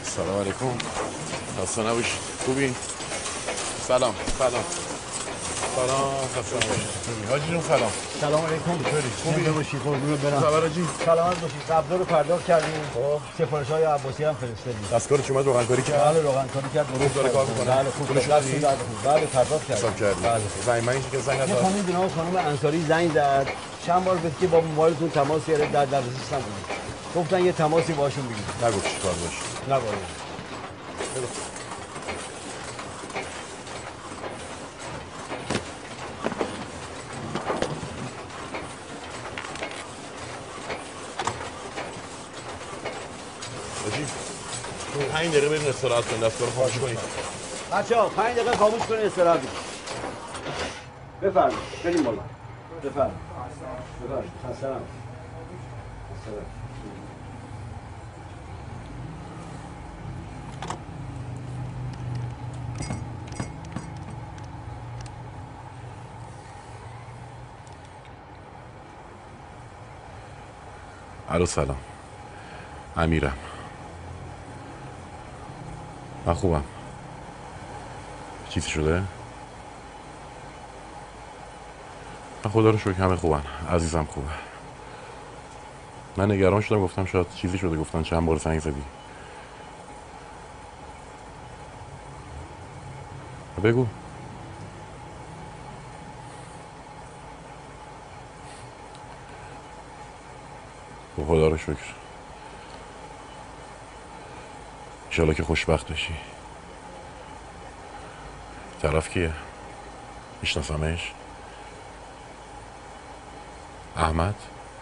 سلام علیکم. خسته نباشید. خوبی؟ سلام. خسته نباشید. حاجی جون سلام. سلام علیکم. خوبی باشی؟ قربونت برم. خبر حاجی؟ سلامت باشی. قبضا رو پرداخت کردیم. خب سفارش‌های عباسی هم فرستادیم. دستکارش اومد روغنکاری کرد؟ بله روغنکاری کرد. درست داره کار می‌کنه. بله خوب دست بله پرداخت کرد. حساب کردی. بله. زنگ که زنگ نزد. خانم جناب خانم انصاری زنگ زد. چند بار گفت که با موبایلتون تماس گرفت در دسترس نبود. گفتن یه تماسی باشون بگیرید. نگفت چیکار باشه. نباید. حاجی 5 دقیقه بریم استراحت کنیم. دستگاه رو خاموش کنید. بچه‌ها 5 دقیقه خاموش کنید استراحت کنید. بفرمایید. بریم بالا. بفرمایید. خسته نباشید. الو سلام. امیرم. من خوبم. چیزی شده؟ من خدا رو شکر همه خوبن. عزیزم خوبه. من نگران شدم گفتم شاید چیزی شده. گفتن چند بار زنگ زدی. بگو. خدا رو شکر. انشالله که خوشبخت بشی. طرف کیه؟ میشناسمش؟ احمد؟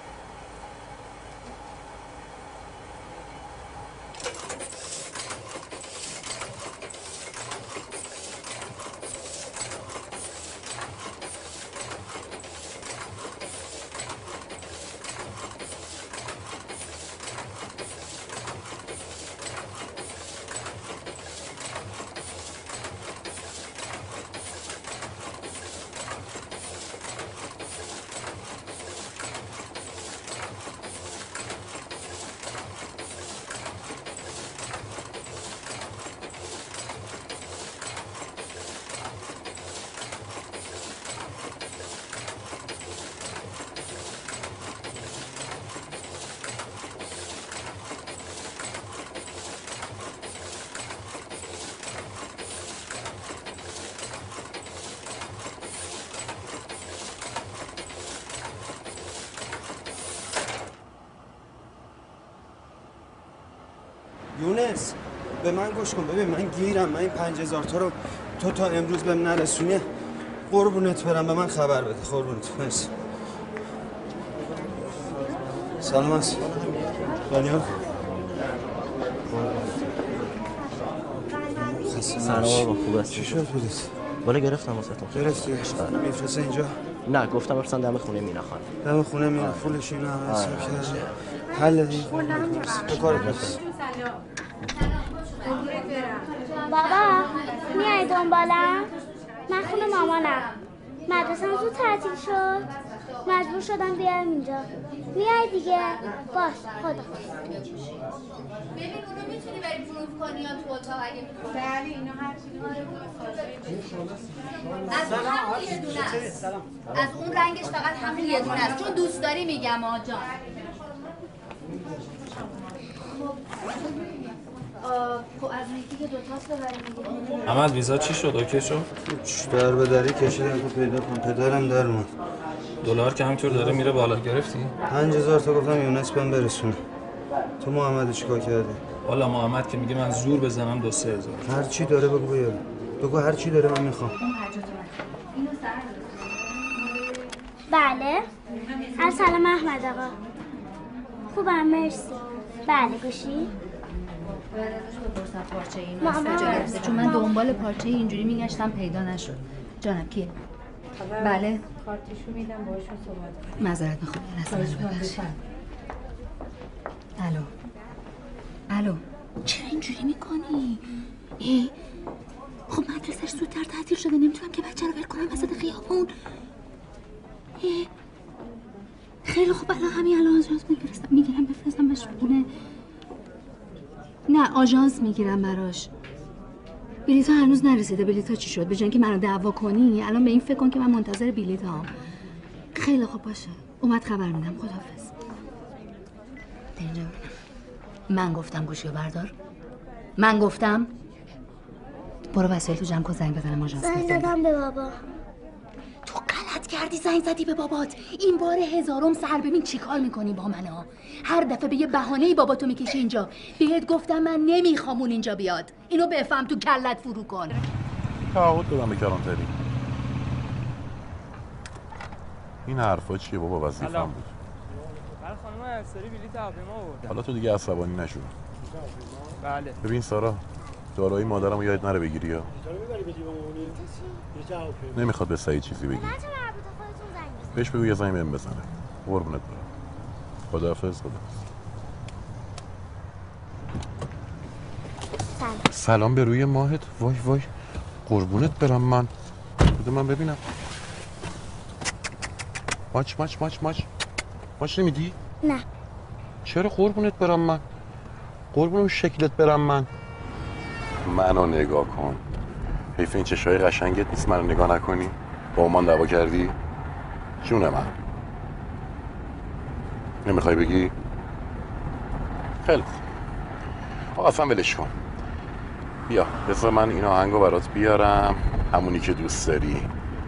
یونس به من گوش کن. ببین من گیرم. من این 5000 تا رو تو تا امروز بهم نرسونی. قربونت برم به من خبر بده. قربونت. مرسی. سلام هست. دانیال. سلام آقا خوب هستی؟ چی شد بودید؟ بالا گرفتم واسهتون. گرفتی؟ میفرسته اینجا؟ نه گفتم بفرستن دم خونه مینا خانم. دم خونه مینا فولش اینا همه حساب کردی؟ حل دیگه. به کارت برس. بابا میای دنبالم؟ من خونه مامانم. مدرسه‌م زود تعطیل شد. مجبور شدم بیارم اینجا. میای دیگه؟ باش خدا. ببین اونو میتونی بری پروف کنی یا تو اتاق اگه می‌خوای. بله اینا هر چیزی از اون همون یه دونه است. از اون رنگش فقط همون یه دونه است. چون دوست داری میگم آجان. خب از میگی که دوتاست ببریم دیگه. احمد ویزا چی شد؟ اوکی شد؟ در به دری کشیدم تو پیدا کن. پدرم در اومد. دلار که همینطور داره میره بالا. گرفتی؟ 5000 تا گفتم یونس بهم برسونه. تو محمد چیکار کردی؟ والا محمد که میگه من زور بزنم 2-3 هزار. هر چی داره بگو بیارم. بگو هر چی داره من میخوام. بله. سلام احمد آقا. خوبم مرسی. بله گوشی؟ پارچه اینو از کجا گرفته؟ چون من دنبال پارچه اینجوری میگشتم پیدا نشد. جانم کیه؟ بله. کارتشو میدم باشون صحبت کنم. معذرت میخوام. الو. چرا اینجوری میکنی؟ خب مدرسه‌اش زودتر تعطیل شده. نمیتونم که بچه رو ول کنم وسط خیابون. خیلی خوب الان همین الان آژانس میگیرم بفرستمش خونه. نه آژانس میگیرم براش. بلیط ها هنوز نرسیده. بلیط ها چی شد؟ به جای اینکه منو دعوا کنی الان به این فکر کن که من منتظر بلیط هم. خیلی خوب باشه. اومد خبر میدم. خداحافظ. اینجا من گفتم گوشیو بردار. من گفتم برو وسایل تو جمع کن زنگ بزنم آژانس. زنگ زدم به بابا. تو غلط کردی زنگ زدی به بابات. این بار هزارم سر. ببین چی کار میکنی با من ها. هر دفعه به یه بهانه‌ای باباتو میکشی اینجا. بهت گفتم من نمیخوام اون اینجا بیاد. اینو بفهم تو کلت فرو کن. تعهد دادم به کلانتری. این حرفا چیه بابا؟ وظیفه‌ام بود. برای خانم افسری بلیط هواپیما آورد. حالا تو دیگه عصبانی نشو. بله. ببین سارا، دارایی مادرمو یادت نره بگیری یا نمیخواد به سعید چیزی بگی. بهش بگو یه زنگ بهم بزنه. قربونت برم. خداحافظ. سلام به روی ماهت. وای وای قربونت برم. من بده من ببینم. ماچ نمیدی؟ نه. چرا قربونت برم من؟ قربون شکلت برم من. منو نگاه کن. حیف این چشای قشنگت نیست منو نگاه نکنی؟ با من دعوا کردی؟ جون من. نمیخوای بگی؟ خیلی خوب. آقا اصلا ولش کن. بیا بذار من این آهنگو برات بیارم، همونی که دوست داری.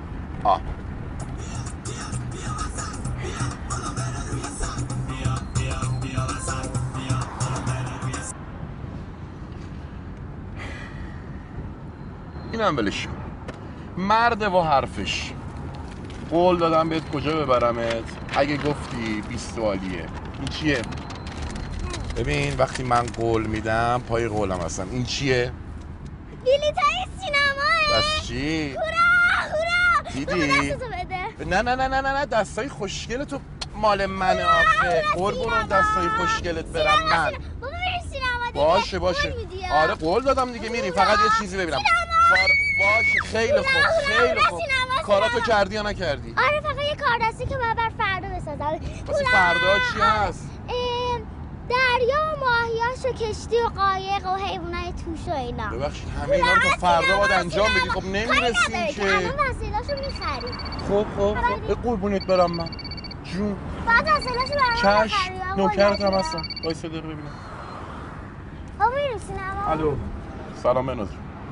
اینم ولش کن. مرده و حرفش. قول دادم بهت کجا ببرمت. اگه گفتی 20 عالیه. این چیه؟ ببین وقتی من قول میدم پای قولم هستم. این چیه؟ بلیطای سینماه. بس چی؟ هورا دیدی؟ دستتو بده. نه دستای خوشگل تو مال منه آخه. قربون دستای خوشگلت برم من. بابا بریم سینما دیگه. باشه. آره قول دادم دیگه میریم. فقط یه چیزی ببینم. باشه خیلی خوب. کاراتو کردی یا نکردی؟ آره فقط یه کار دستی که من بر فردا بسازم. فردا چی هست؟ دریا و ماهیاش و کشتی و قایق و حیوانای توش و اینا. ببخشید همه اینا رو تا فردا باید انجام بدی. خب نمیرسیم که. الان وسایلاشو میخریم. خب به قربونت برم من. جون. بعد وسایلاشو برام چشم. نوکرتم هستم. وایسا دقیقه ببینم. بابا میریم سینما. الو. سلام بناز.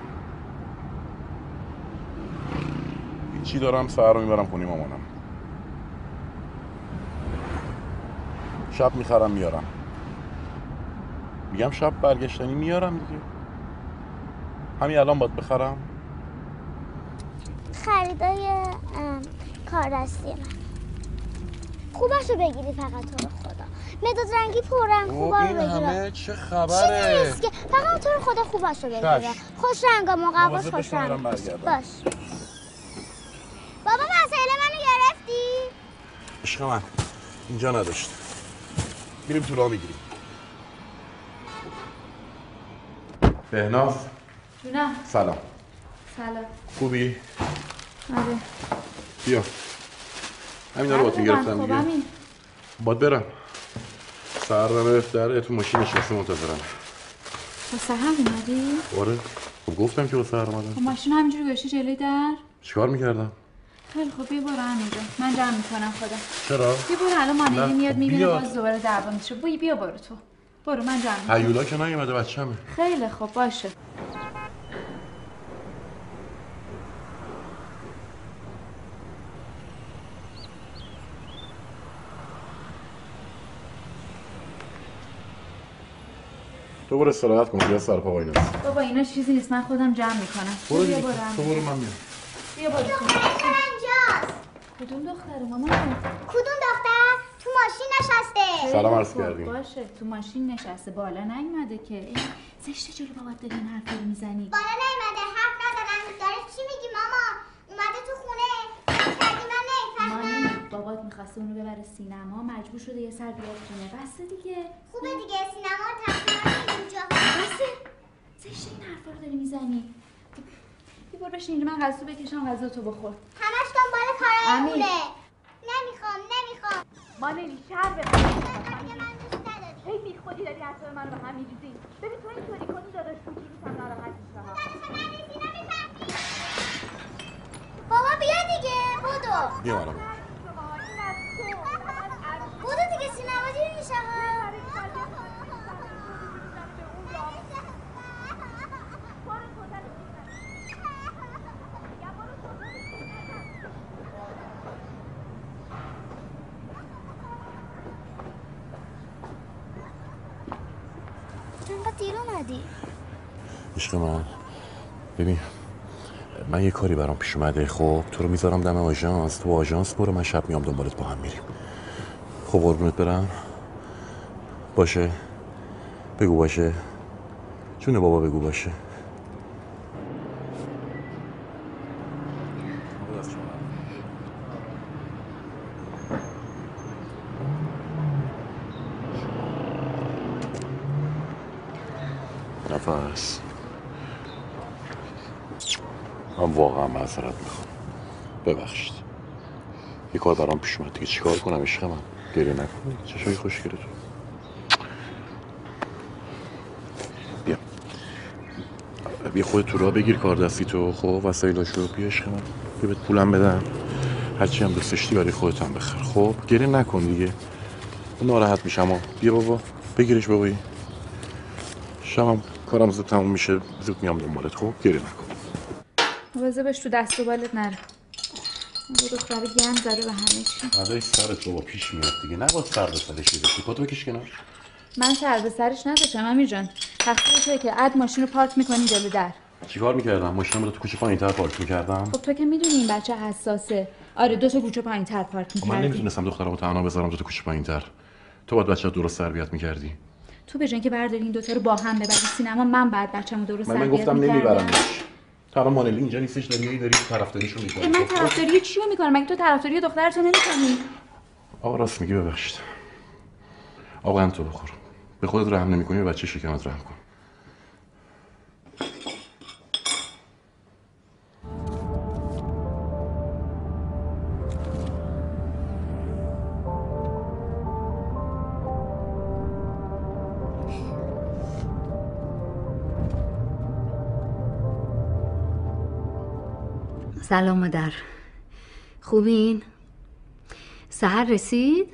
چی دارم سهر رو میبرم خونی مامانم. شب میخرم میارم. میگم شب برگشتنی میارم دیگه. همین الان باید بخرم. خریدای کار دستی من. خوبشو بگیری فقط تو رو خدا. مداد رنگی پررنگ خوبا رو بگیری. این همه چه خبره؟ چیزی نیست که فقط تو رو خدا خوبشو بگیری. خوش رنگا مقواش خوش رنگ. باش. بابا وسایل منو گرفتی؟ عشق من اینجا نداشت. میریم تو راه میگیریم. بهناز. جونم. سلام. خوبی؟ آره. بیا. همینا رو باید میگرفتم دیگه. باید برم. سهر رمه در تو ماشین نشسته منتظرم. با سهر اومدی؟ آره. خب گفتم که با سهر اومدم. خب ماشین همینجوری گوشی جلوی در؟ چیکار میکردم؟ خیلی خوب بیا برو همینجا. من جمع میکنم خودم. چرا؟ بیا برو الان مانیلی میاد میبینه باز دوباره دعوا میشه. بیا برو تو. برو من جمع میکنم. هیولا که نیومده بچه‌مه. خیلی خوب باشه. تو برو استراحت کن. بیا سر پا وایناس. بابا اینا چیزی نیست. من خودم جمع میکنم. برو دیگه. تو برو من میام. بیا برو. دختر اینجاست. کدوم دختره مامان؟ کدوم دختر؟ تو ماشین نشسته. سلام عرض کردیم. باشه تو ماشین نشسته بالا نیومده که. زشته جلو بابات داری این حرفا رو میزنی. بالا نیومده حرف ندارن. داره چی میگی ماما؟ اومده تو خونه. کردی من نمیفهمم. بابات میخواسته اونو ببره سینما مجبور شده یه سر بیاد خونه. بسته دیگه. خوبه دیگه سینما رو تصمیمات اینجا. بسته. زشته این حرفا رو داری میزنی. بیا بشین اینجا من غذا بکشم غذا تو بخور. همش دنبال کارایمونه. نمیخوام. مانلی شر بده. من دوست نداری. خودی داری اعصاب منو به هم می‌ریزی. ببین تو اینطوری کنی داداش تو کلیسم ناراحت میشه ها. بابا بیا دیگه بودو. بیا منو بودو دیگه سینما دیر میشه ها. چون دیر اومدی؟ عشق من ببین من یه کاری برام پیش اومده. خب تو رو میذارم دم آژانس، تو آژانس برو، من شب میام دنبالت با هم میریم. خب قربونت برم. باشه بگو باشه. جون بابا بگو باشه. نفس من واقعا معذرت میخوام، ببخشید. یه کار برام پیش اومد دیگه، چیکار کنم عشق من؟ گریه نکن، چشای خوشگله تو. بیا خودت تو راه بگیر کار دستی تو. خب وسایلاشو بیا عشق من، بیا بهت پولم بدم، هرچی هم دوست داشتی برای خودت هم بخر. خب گریه نکن دیگه، ناراحت میشم. بیا بابا بگیرش بابایی، شبم کارم زود تموم میشه، زود میام دنبالت. خب گریه نکن. بذار تو دست و بالت نره. اون دختره گند زده به همه چی. ندای سرت بابا پیش میاد دیگه، نباید سر به سرش بذاشتی. پاتو بکش کنار. من سر به سرش نداشتم امیر جان. تقصیر توئه که عد ماشین رو پارک میکنی جلو در. چیکار میکردم؟ ماشینم رو تو کوچه پایین‌تر پارک میکردم. خب تو که میدونی این بچه حساسه. آره 2 تا کوچه پایین‌تر پارک میکردی. من نمیتونستم دخترمو تنها بذارم 2 تا کوچه پایین‌تر. تو باید بچه‌ت درست تربیت میکردی. تو به جای اینکه برداری این 2 تا رو با هم ببری سینما، من بعد بچه‌مو درست تربیت میکردم. من گفتم نمیبرمش. تا مانلی اینجا نیستش، داری طرفداریشو میکنی. من طرفداری چیو میکنم؟ مگه تو طرفداری دخترتو نمیکنی؟ آقا راست میگی، ببخشید. آقا هم تو بخور. به خودت رحم نمیکنی، به بچه شکمت رحم کن. سلام مادر، خوبین؟ سحر رسید؟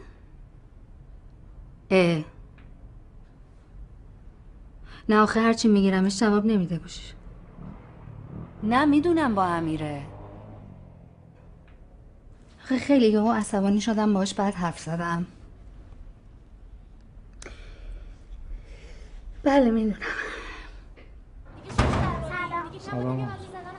نه آخه هرچی میگیرمش جواب نمیده باشه. نه میدونم با امیره. خیلی یهو عصبانی شدم باهاش، بعد حرف زدم. بله میدونم. سلام.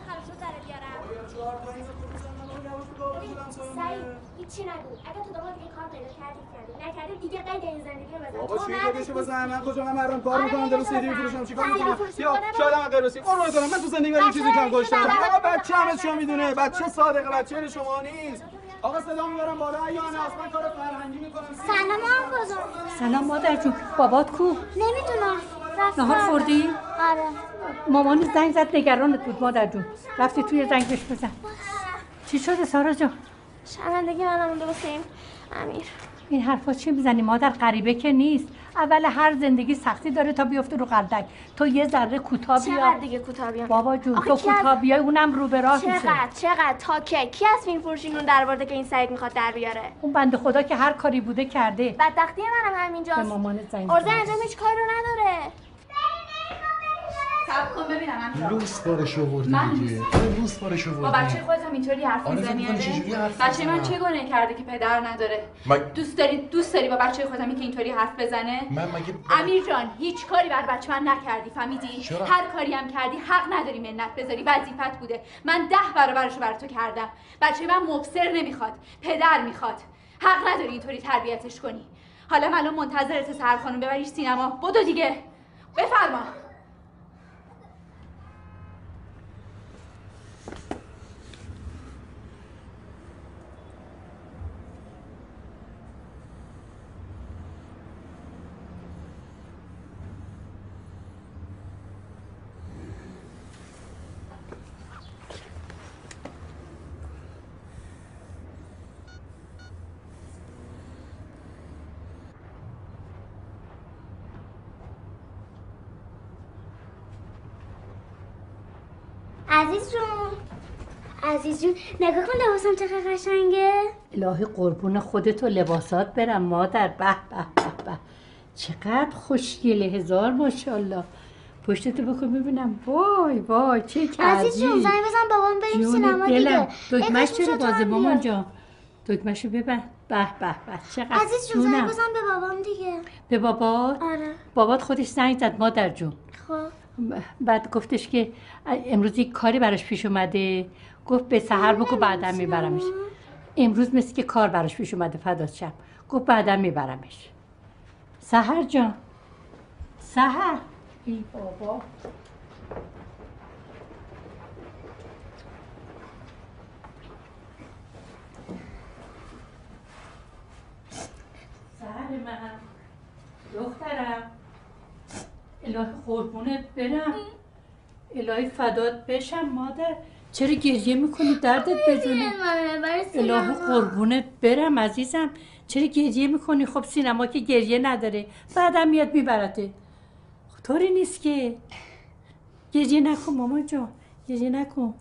هیچی نگو. اگه تو داماد دیگه کار پیدا کردی نکردی دیگه قید این زندگی رو بزن. بابا چی قیدشو بزنم؟ من کجا من مردم کار میکنم، دارم سیدی میفروشم، چیکار میکنم؟ یا شاید هم غیر رسید. قربونت برم، من تو زندگی برای چیزی کم گذاشتم. آقا بچه همه چیو میدونه، بچه صادقه، بچه شما نیست. آقا صدا میبرم بالا یا نه؟ اصلا کار فرهنگی میکنم. سلام هم بزرگ. سلام مادر جون، بابات کو؟ نمیدونم. نهار خوردی؟ آره. مامان زنگ زد نگرانت بود مادر جون. رفتی توی زنگش بزن. چی شده سارا جان؟ شرمندگی منم مونده واسه این امیر. این حرفا چی میزنی مادر؟ غریبه که نیست. اول هر زندگی سختی داره تا بیفته رو قلدک. تو یه ذره کوتاه بیا. چقدر دیگه کوتاه بیام؟ بابا جون تو کوتاه بیای اونم رو به راه میشه. چقدر تا کی از فیلم فروشی نون در برده که این سعید میخواد در بیاره؟ اون بنده خدا که هر کاری بوده کرده. بدبختی منم همینجاست. به مامانت زنگ ارزه انجام هیچ کاری رو نداره. صبر کن ببینم امیر. لوس بارش آوردی دیگه. لوس بارش آوردی. با بچه خودت هم اینطوری حرف میزنی؟ بچه من چه گناهی کرده که پدر نداره؟ دوست داری با بچه خودت هم که اینطوری حرف بزنه؟ امیر جان هیچ کاری بر بچه من نکردی، فهمیدی؟ هر کاری هم کردی حق نداری منت بذاری، وظیفت بوده. من 10 برابرش رو بر تو کردم. بچه من مبصر نمیخواد، پدر میخواد. حق نداری اینطوری تربیتش کنی. حالا من الان منتظرت سحر خانم ببریش سینما. بدو دیگه. بفرما. عزیز جون نگاه کن لباسم چقدر قشنگه. الهی قربون خودت و لباسات برم مادر. به به به به چقدر خوشگله. هزار ماشاءالله. پشتتو بکن ببینم. وای وای چه کردی. عزیز جون زنگ بزن بابام بریم سینما دیگه. دکمه‌ش چرا بازه مامان جان؟ دکمه‌شو ببند. به به به چقدر. عزیز جون زنگ بزن به بابام دیگه. به بابات؟ آره. بابات خودش زنگ زد مادر جون. خب بعد گفتش که امروز یک کاری براش پیش اومده، گفت به سحر بگو بعدم میبرمش. امروز مثل که کار براش پیش اومده فدات شم، گفت بعدم میبرمش. سحر جان، سحر. ای بابا سحر من، دخترم، الهی قربونت برم، الهی فدات بشم مادر. چرا گریه میکنی؟ دردت بزنه. الهی قربونت برم عزیزم، چرا گریه میکنی؟ خب سینما که گریه نداره، بعدم میاد میبرته. طوری نیست که. گریه نکن مامان جان، گریه نکن.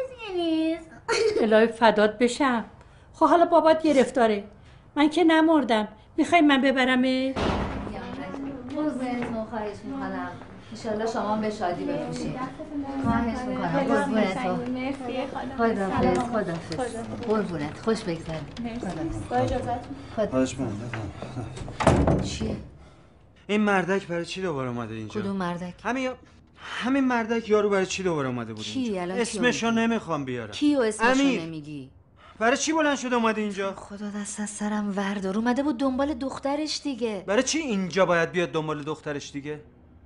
الهی فدات بشم. خب حالا بابات گرفتاره، من که نمردم. میخوای من ببرمه؟ قربونتون خواهش میکنم. انشالله شما به شادی بفروشید. خواهش میکنم. قربونت رو. خداحافظ. خداحافظ. قربونت. خوش بگذارید. با اجازتون. خواهش میکنم. چیه؟ این مردک برای چی دوباره اومده اینجا؟ کدوم مردک؟ همین مردک یارو برای چی دوباره اومده بود کی؟ اینجا؟ اسمشو نمیخوام بیارم. کیو اسمشو نمیگی؟ برای چی بلند شده اومده اینجا؟ خدا دست از سرم وردار. اومده بود دنبال دخترش دیگه. برای چی اینجا باید بیاد دنبال دخترش دیگه؟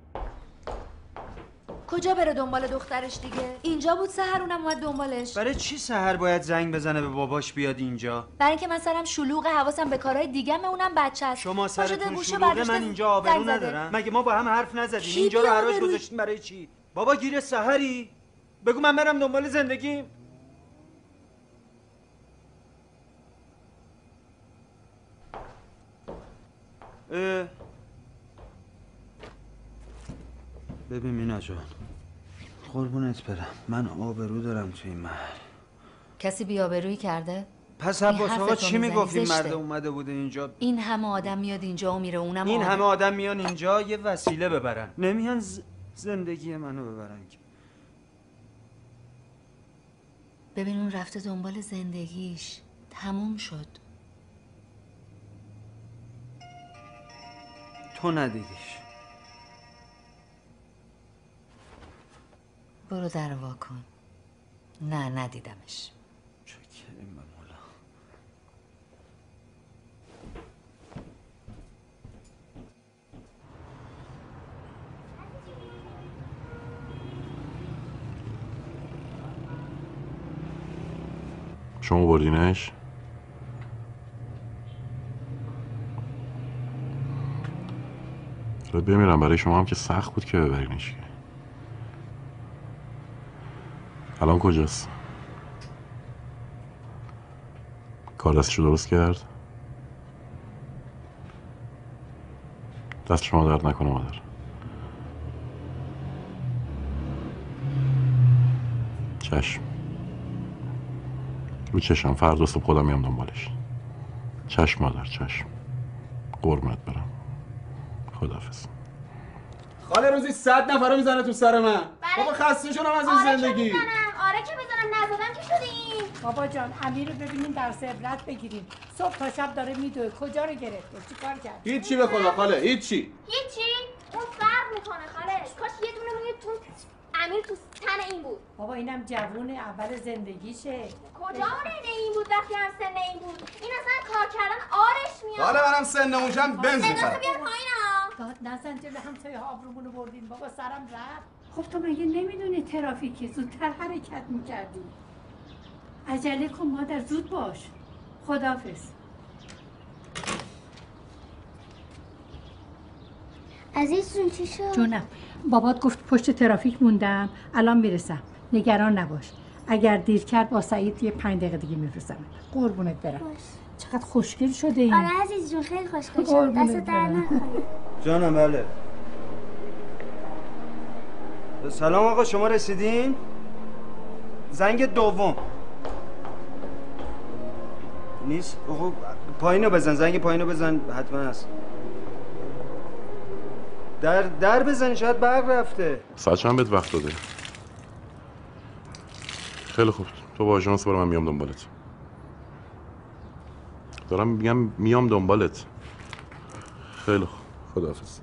کجا بره دنبال دخترش دیگه؟ اینجا بود سحر، اونم اومد دنبالش. برای چی سحر باید زنگ بزنه به باباش بیاد اینجا؟ برای اینکه من سرم شلوغه، حواسم به کارهای دیگه، اونم بچه است. شما سرتون شلوغه، من اینجا آبرو ندارم؟ مگه ما با هم حرف نزدیم؟ اینجا رو حراج گذاشتین برای چی؟ بابا گیر سحری؟ بگو من برم دنبال زندگیم. ببین مینا جان، قربونت برم، من آبرو دارم تو این محل. کسی بی‌آبرویی کرده؟ پس عباس آقا چی میگفت این مرد اومده بوده اینجا؟ این همه آدم میاد اینجا و میره، اونم این همه آدم میان اینجا یه وسیله ببرن، نمیان زندگی منو ببرن. ببین اون رفته دنبال زندگیش، تموم شد. تو ندیدیش؟ برو در وا کن. نه ندیدمش. چکریم به مولا. شما بردینش؟ بمیرم برای شما هم که سخت بود که ببرینش. الان کجاست؟ کار دستشو درست کرد؟ دست شما درد نکنه مادر. چشم رو چشم، فردا صبح خودم میام دنبالش. چشم مادر، چشم. قربونت برم. خداحافظ. خاله روزی 100 نفر رو میزنه تو سر من. بابا خسته شدم از این زندگی. آره که بزنم، نزدم که شدیم. بابا جان امیر رو ببینیم درس عبرت بگیریم. صبح تا شب داره میدوه. کجا رو گرفته؟ چیکار کرد؟ هیچی به خدا خاله، هیچی. اون فرق میکنه خاله. کاش یه دونه موی تو امیر تو تن این بود. بابا اینم جوونه، اول زندگیشه. کجا اون این بود وقتی هم سن این بود؟ این اصلا کار کردن آرش میاد. حالا منم سن اونشم بنز میخرم. صدا بیار پایینا. داد نزن جلو همسایه آبرومونو بردین. بابا سرم رفت. خب تو مگه نمیدونی ترافیکی؟ زودتر حرکت میکردی. عجله کن مادر، زود باش. خداحافظ. عزیزون چی شد؟ جونم، بابات گفت پشت ترافیک موندم، الان میرسم. نگران نباش. اگر دیر کرد با سعید یه 5 دقیقه دیگه میفرستم. قربونت برم. چقدر خوشگل شده این. آره عزیز جون خیلی خوشگل شد. دست در نکنه. جانم بله. سلام آقا، شما رسیدین؟ زنگ دوم نیست. خب پایینو بزن، زنگ پایینو بزن، حتما هست. در بزن، شاید برق رفته. ساعت چند بهت وقت داده؟ خیلی خوب، تو با آژانس برو، من میام دنبالت. دارم میگم میام دنبالت. خیلی خوب، خداحافظ.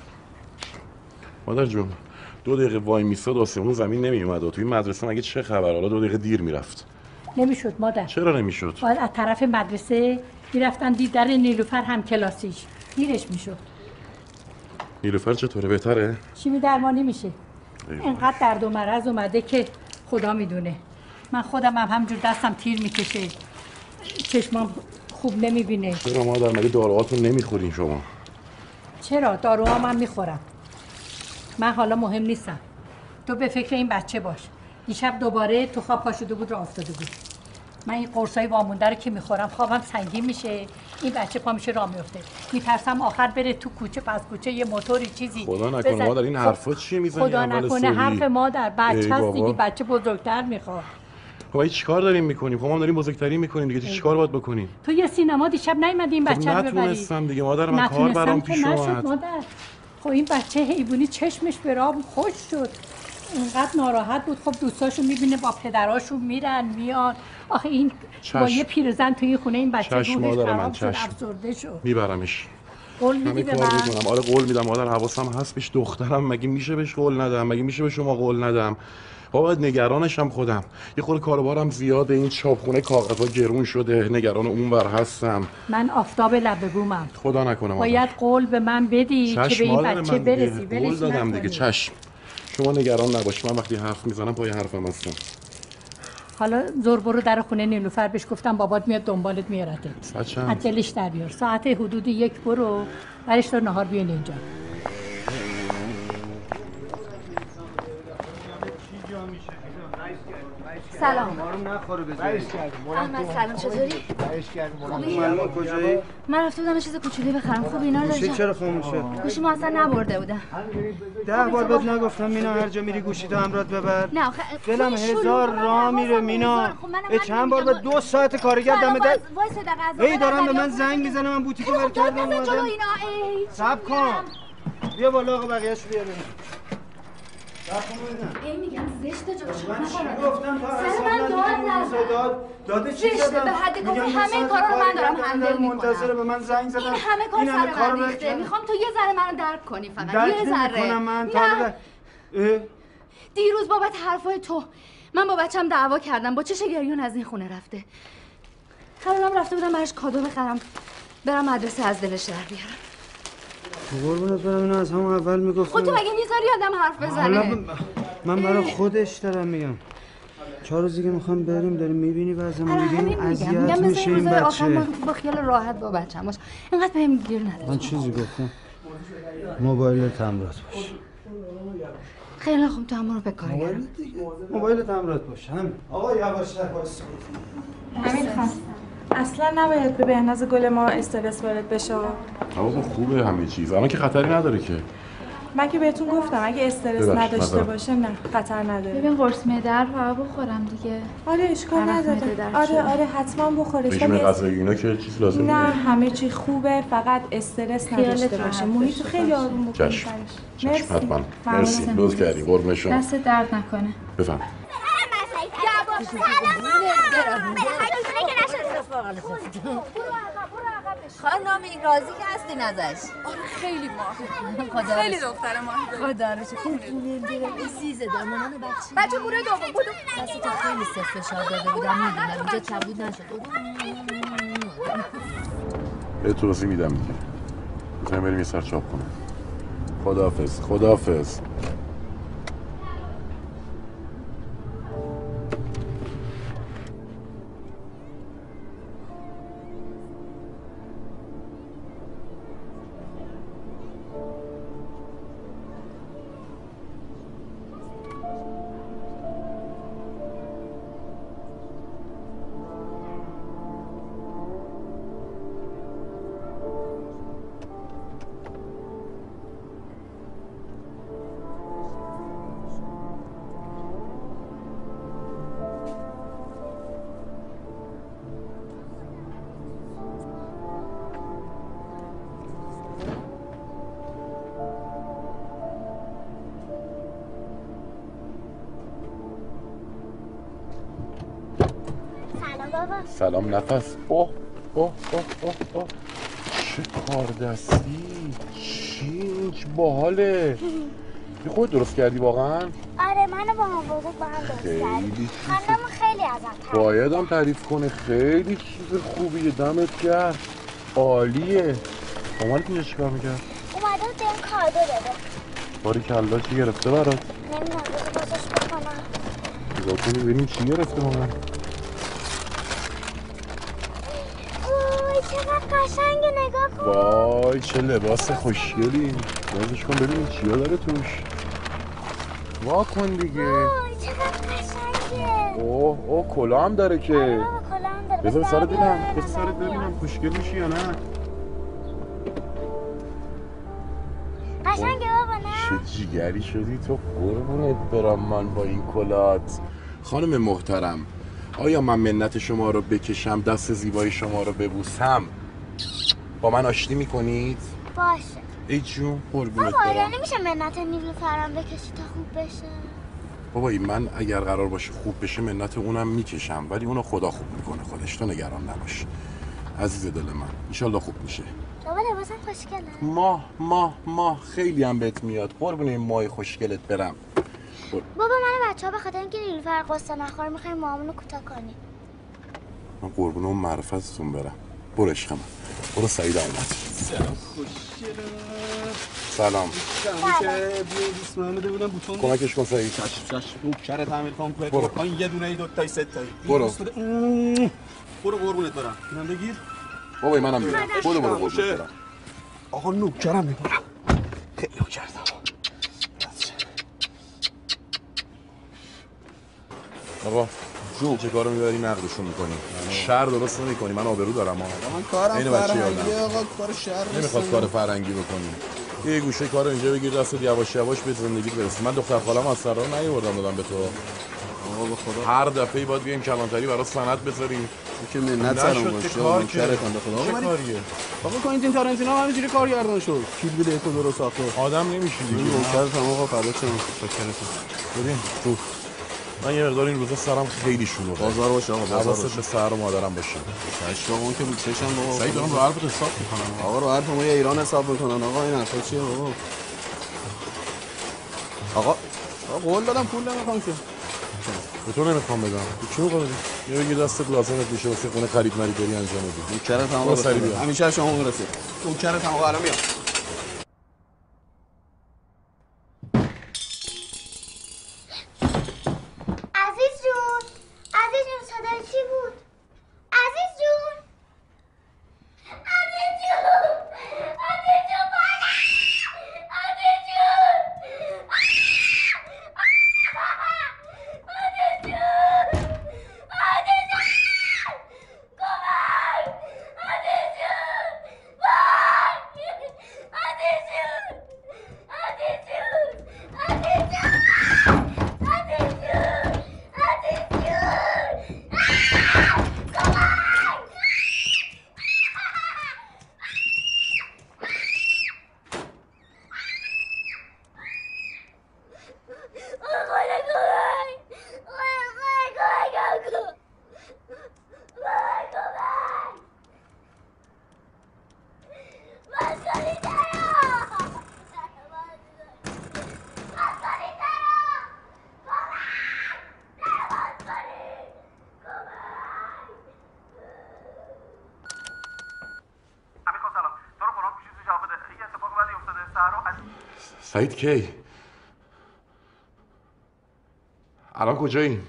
مادر جون 2 دقیقه وای میستاد آسمون زمین نمیومد و توی مدرسه مگه چه خبر؟ حالا 2 دقیقه دیر میرفت. نمیشد مادر. چرا نمیشد؟ باید از طرف مدرسه میرفتن دیدن نیلوفر هم کلاسیش، دیرش میشد. نیلوفر چطوره؟ بهتره؟ شیمی درمانی میشه. اینقدر درد و مرض اومده که خدا میدونه. من خودم هم همجور دستم تیر میکشه، چشمام خوب نمیبینه. چرا مادر مگه داروهاتون نمیخورین شما؟ چرا؟ داروها من میخورم. من حالا مهم نیستم. تو به فکر این بچه باش. دیشب دوباره تو خواب پا شده بود، راه افتاده بود. من این قرصای وامونده رو که میخورم خوابم سنگین میشه، این بچه پا میشه راه میفته. میترسم آخر بره تو کوچه، پس کوچه یه موتوری چیزی. خدا نکنه مادر این حرفا چیه میزنی؟ خدا نکنه حرف مادر، بچه هست دیگه، بچه بزرگتر میخواد. خب چیکار داریم میکنیم؟ خب ما داریم بزرگتری میکنیم دیگه، چیکار باید بکنیم؟ تو یه سینما دیشب نیومدی این بچه رو ببری؟ نتونستم دیگه مادر، من کار برام پیش اومد. مادر خب این بچه حیوانی چشمش به راه خوش شد، اینقدر ناراحت بود. خب دوستاشو میبینه با پدراشون میرن میان. آخه این با یه پیرزن توی خونه این بچه روحش خراب شد، افسرده شد. میبرمش. قول میدی به من؟ آره قول میدم مادر، حواسم هست بهش. دخترم مگه میشه بهش قول ندم؟ مگه میشه به شما قول ندم؟ باید نگرانشم خودم. یه خورده کاروبارم زیاده، این چاپخونه کاغذها گرون شده، نگران اونور هستم. من آفتاب لب بومم. خدا نکنه مادر. باید قول به من بدی که به این بچه برسی. قول دادم دیگه، چشم. شما نگران نباش، من وقتی حرف میزنم پای حرفم هستم. حالا زور برو در خونه نیلوفر، بهش گفتم بابات میاد دنبالت میارته. ساعت چند؟ از دلش در بیار. ساعت حدود 1 برو، برش تا نهار بیان اینجا. سلام. ما رو نخوره بذاری. احمد سلام، چطوری؟ خوبی؟ معلومه کجایی؟ من رفته بودم یه چیز کوچولی بخرم. خوب اینا رو گوشی داشتم. چرا خاموشه؟ گوشی ما اصلا نبرده بودم. 10 بار بهت نگفتم مینا هر جا میری گوشی تو همراهت ببر؟ نه آخه دلم هزار راه میره مینا. چند بار به 2 ساعت کارگر دم در ای دارم به من زنگ میزنه، من بوتیکو ول کردم اومدم. صبر کن. بیا بالا آقا بقیه‌اشو بیار. ای میگم زشته جلو شما نکنم. گفتم تا حساب داده چی شدم؟ به حد کافی همه کارا رو من دارم هندل میکنم. منتظر به من زنگ زدن. این همه کار سر من ریخته. میخوام تو یه ذره منو درک کنی، فقط یه ذره. من دیروز بابت حرفای تو من با بچم دعوا کردم، با چه گریون از این خونه رفته. خرالم رفته بودم براش کادو بخرم برم مدرسه از دلش در بیارم. قربونت برم، اینو از همون اول میگفتم. خود تو مگه میذاری آدم حرف بزنه؟ من برای خودش دارم میگم. 4 روزی که میخوام بریم، داریم میبینی وضعمون، میبینی اذیت میشه این بچه. من با خیال راحت با بچم باش، اینقدر بهم گیر نده. من چیزی گفتم؟ موبایلت همراهت باش. خیلی خوب، تو همون رو به کار گرم. موبایلت همراهت باش. همین. آقا یواشتر واسه. همین خواست. اصلا نباید به بهناز گل ما استرس وارد بشه. آقا خوبه همه چیز، اما که خطری نداره که. من که بهتون گفتم اگه استرس نداشته باشه نه خطر نداره. ببین قرص معده رو فقط بخورم دیگه. آره اشکال نداره. آره حتما بخورش. رژیم غذایی اینا که چیز لازم نه همه چی خوبه، فقط استرس نداشته باشه. محیط خیلی آروم بکنید برش. مرسی. حتما. مرسی. لطف کردی. قربون شما. دست درد نکنه. بفهم. خانم این راضی که هستین ازش؟ خیلی ماه. خدا خیلی دختر ماه. خدا رو شکر. عزیزه دامنان بچه گوره دوم بود. دست تو خیلی سفت فشار داده بودم، میدونم اینجا کبود نشد. به توضیح میدم دیگه. بزنیم بریم یه سر چاپ کنم. خداحافظ. خداحافظ. سلام نفس. اوه اوه اوه اوه اوه چه کار دستی، چینج باحاله. یه خود درست کردی واقعا؟ آره منو با هم بزرگ با هم درست کردی. خانم خیلی ازم تعریف باید هم تعریف کنه، خیلی چیز خوبیه، دمت گرم، عالیه. مامانت اینجا چیکار میکرد؟ اومده بود بهم کادو داده. باریکلا چی گرفته برات؟ نمیدونم بذار بازش بکنم. نگاه کنی ببینیم چی گرفته مامان. وای چقدر قشنگه، نگاه کن. وای چه لباس خوشگلی. بازش کن ببینیم چیا داره توش. وا کن دیگه. وای چقدر قشنگه. اوه اوه کلاه هم داره که. آره بابا کلاه هم داره. بذار سرت ببینم، بذار سرت ببینم خوشگل میشی یا نه. قشنگه بابا نه؟ چه جیگری شدی تو، قربونت برم من با این کلات. خانم محترم، آیا من منت شما رو بکشم، دست زیبای شما رو ببوسم؟ با من آشتی میکنید؟ باشه. ای جون قربونت بابا برم. یعنی میشه منت نیلوفرم بکشی تا خوب بشه؟ بابایی من اگر قرار باشه خوب بشه منت اونم میکشم، ولی اونو خدا خوب میکنه خودش، تو نگران نباش عزیز دل من، انشالله خوب میشه. بابا لباسم خوشگله. ماه خیلی هم بهت میاد، قربونه این ماه خوشگلت برم. بابا من بچه‌ها به خاطر اینکه نیلوفر قصه نخوره میخوایم موامونو کوتاه کنیم. من قربونه اون معرفتتون برم. برو عشق من، برو سعید اومد. سلام خوشگله. سلام. که بیا دوست محمد بودم بوتون کمکش کن سعید. چشم نوکرت تعمیر کن. برو. یه دونه ای دو تایی سه تایی. برو. برو قربونت برم. اینم بگیر. بابای منم میرم. برو قربونت برم. آقا نوکرم میبرم. خیلی نوکرم. آقا چه کارو میبری نقدشون میکنی؟ شهر درست نمیکنی، من آبرو دارم. من کارم فرهنگی آقا، کار شهر نمیخواد کار فرهنگی بکنی. یه گوشه کارو اینجا بگیر دستت، یواش یواش به زندگیت برسی. من دختر خالم از سرا نیاوردم دادم به تو. آقا به خدا هر دفعه باید بیایم کلانتری برات سند بذاریم که منت سرم باشه. کار کرد خدا. چه کاریه؟ آقا کوینتین تارانتینو همینجوری کارگردان شد. کیل بیل تو درست ساخته. آدم نمیشی دیگه. نوکرت هم آقا فدا چم. ببین تو من یه مقدار این روزا سرم خیلی شلوغه. بازار باشه آقا، بازار باشه. به سر و مادرم باشه. چشم اون که رو چشم بابا. سعید دارم رو حرفت حساب میکنم. آقا رو حرف ما ایران حساب میکنن. آقا این حرفا چیه بابا؟ آقا قول دادم پول نمیخوام که. به تو نمیخوام بدم. چی میخوام بدی؟ یه بگیر دستت لازمت میشه واسه خونه خرید بری انجام بدی. نوکرت هم آقا. همیشه شما برسه. نوکرت هم آقا الان میام. عزیز جون صدای چی بود؟ عزیز جون سعید کی؟ الان کجایی؟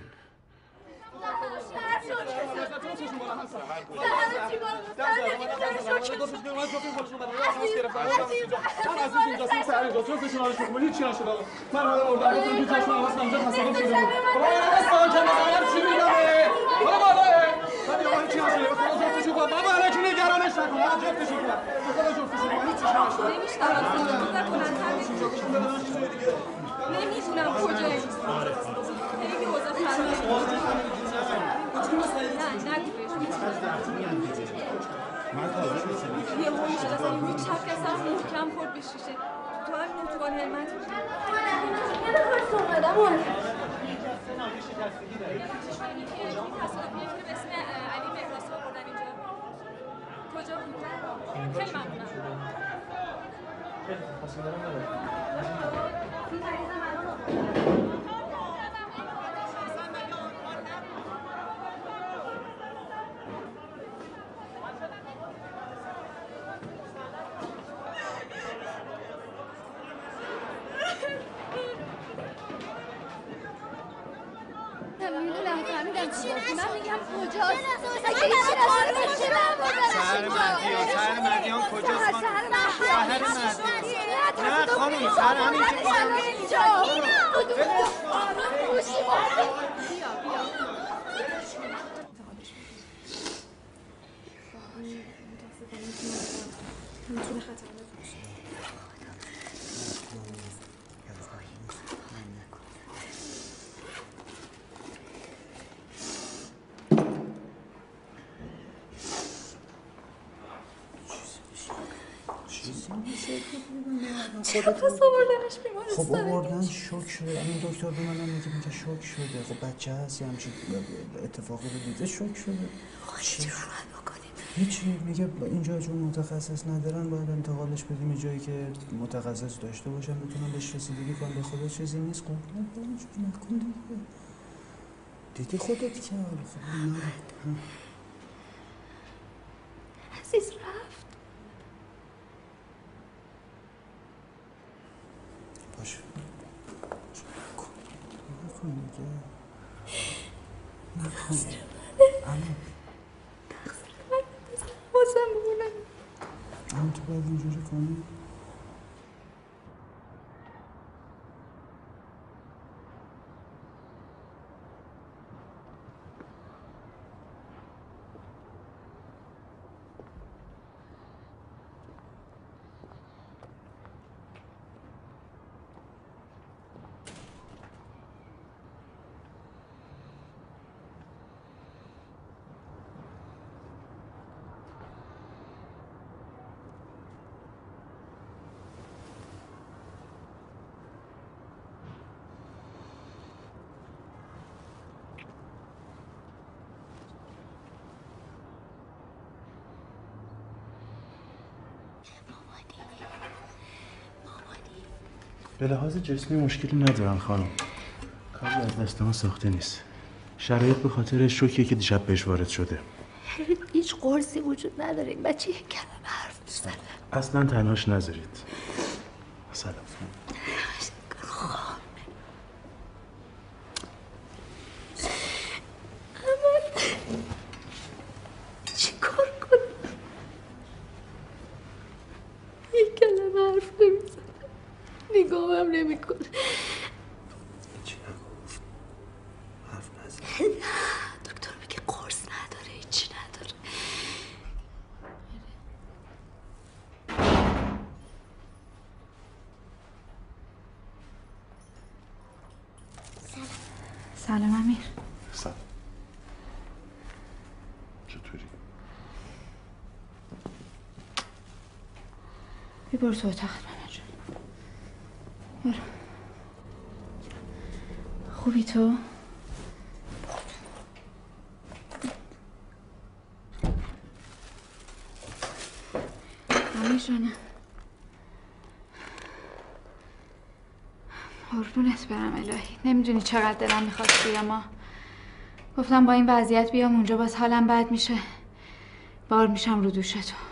نمیدونم کجایی. خیلی اوضاع خرابه. نه نگو یه هایی شد اصلا یه چپ که اصلا محکم خورد به شیشه. تو همین اتوبان هلمند یه دفعه اومدم تصادفیه که به اسم علی خیلی ممنونم. من میگم کجاست؟ اگه هیچی نشده سهر مهدیان سهر مهدیان کجاست خانم؟ سهر مهدیان نه خانم سهر همین چرا پس آوردنش بیمارستان؟ خب آوردن شوک شده. این دکتر به منم میگه شوک شده. خب بچه هست همچین اتفاقی رو دیده شوک شده. چی رو باید بکنیم؟ هیچی میگه اینجا چون متخصص ندارن باید انتقالش بدیم جایی که متخصص داشته باشن بتونن بهش رسیدگی کنن. به خدا چیزی نیست. قربونت برم چون نکن دیگه. دیدی خودت که حالا خب نه عزیز رفت. باشه نکن دیگه نکن اما تقصیر من واسم بمونم. اما تو باید اینجوری کنی. به لحاظ جسمی مشکلی ندارن خانم. کاری از دست ما ساخته نیست. شرایط به خاطر شوکیه که دیشب بهش وارد شده. هیچ قرصی وجود نداره. این بچه یک کلمه حرف میزنه. اصلا تنهاش نذارید. سلام. چی کار کنم؟ یک کلمه حرف نمیزنه. نگاهم نمیکنه. هیچی نگفت. حرف نزد. دکتر میگه قرص نداره. هیچی نداره. سلام امیر. سلام. چطوری؟ برو تو اتاقت مامان جون. برو. خوبی تو؟ امیر جانم. قربونت برم الهی. نمیدونی چقدر دلم میخواد بیام. ما گفتم با این وضعیت بیام اونجا باز حالم بد میشه. بار میشم رو دوش تو.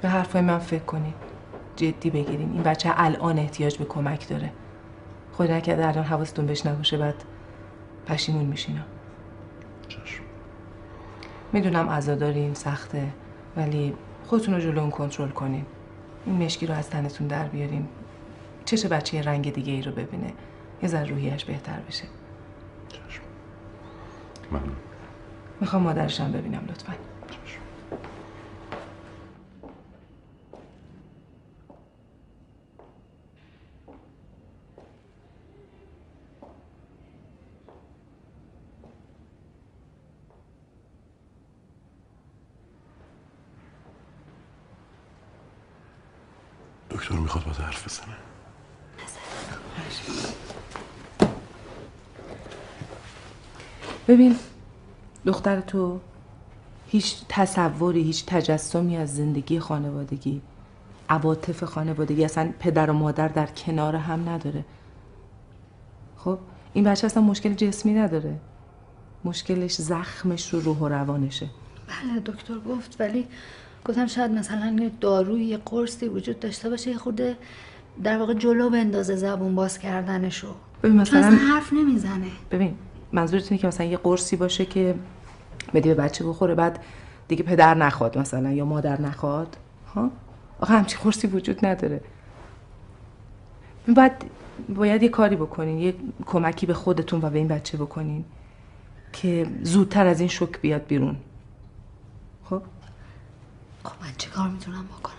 به حرفای من فکر کنین، جدی بگیرین. این بچه الان احتیاج به کمک داره. خدا نکرده الان حواستون بهش نباشه بعد پشیمون میشین. میدونم عزادارین سخته، ولی خودتون رو جلو اون کنترل کنین. این مشکی رو از تنتون در بیارین. چش بچه یه رنگ دیگه ای رو ببینه، یه ذره روحیش بهتر بشه. ممنون. میخوام مادرشم ببینم لطفاً. دکتر میخواد باید حرف بزنه. ببین دختر تو هیچ تصوری، هیچ تجسمی از زندگی خانوادگی، عواطف خانوادگی، اصلا پدر و مادر در کنار هم نداره. خب این بچه اصلا مشکل جسمی نداره، مشکلش زخمش رو روح و روانشه. بله دکتر گفت، ولی گفتم شاید مثلا یه دارویی، یه قرصی وجود داشته باشه یه خورده در واقع جلو بندازه زبون باز کردنشو. ببین مثلا حرف نمیزنه. ببین منظورت اینه که مثلا یه قرصی باشه که بدی به بچه بخوره بعد دیگه پدر نخواد مثلا یا مادر نخواد؟ ها؟ آخه همچین قرصی وجود نداره. باید یه کاری بکنین، یه کمکی به خودتون و به این بچه بکنین که زودتر از این شوک بیاد بیرون. خب من چه کار میتونم بکنم؟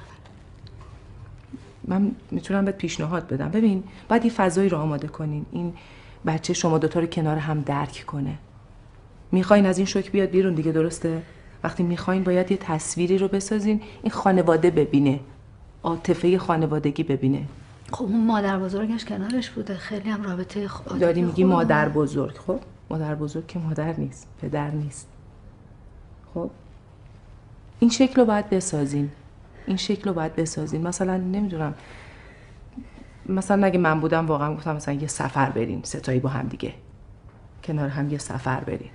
من میتونم بهت پیشنهاد بدم. ببین باید یه فضایی رو آماده کنین این بچه شما دوتا رو کنار هم درک کنه. میخواین از این شوک بیاد بیرون دیگه، درسته؟ وقتی میخواین باید یه تصویری رو بسازین این خانواده ببینه، عاطفه خانوادگی ببینه. خب اون مادر بزرگش کنارش بوده، خیلی هم رابطه داری میگی مادر بزرگ. خب مادر بزرگ که مادر نیست، پدر نیست. خب این شکل رو باید بسازین، این شکل رو باید بسازین. مثلا نمیدونم، مثلا اگه من بودم واقعا گفتم مثلا یه سفر بریم ستایی با هم دیگه کنار هم یه سفر بریم.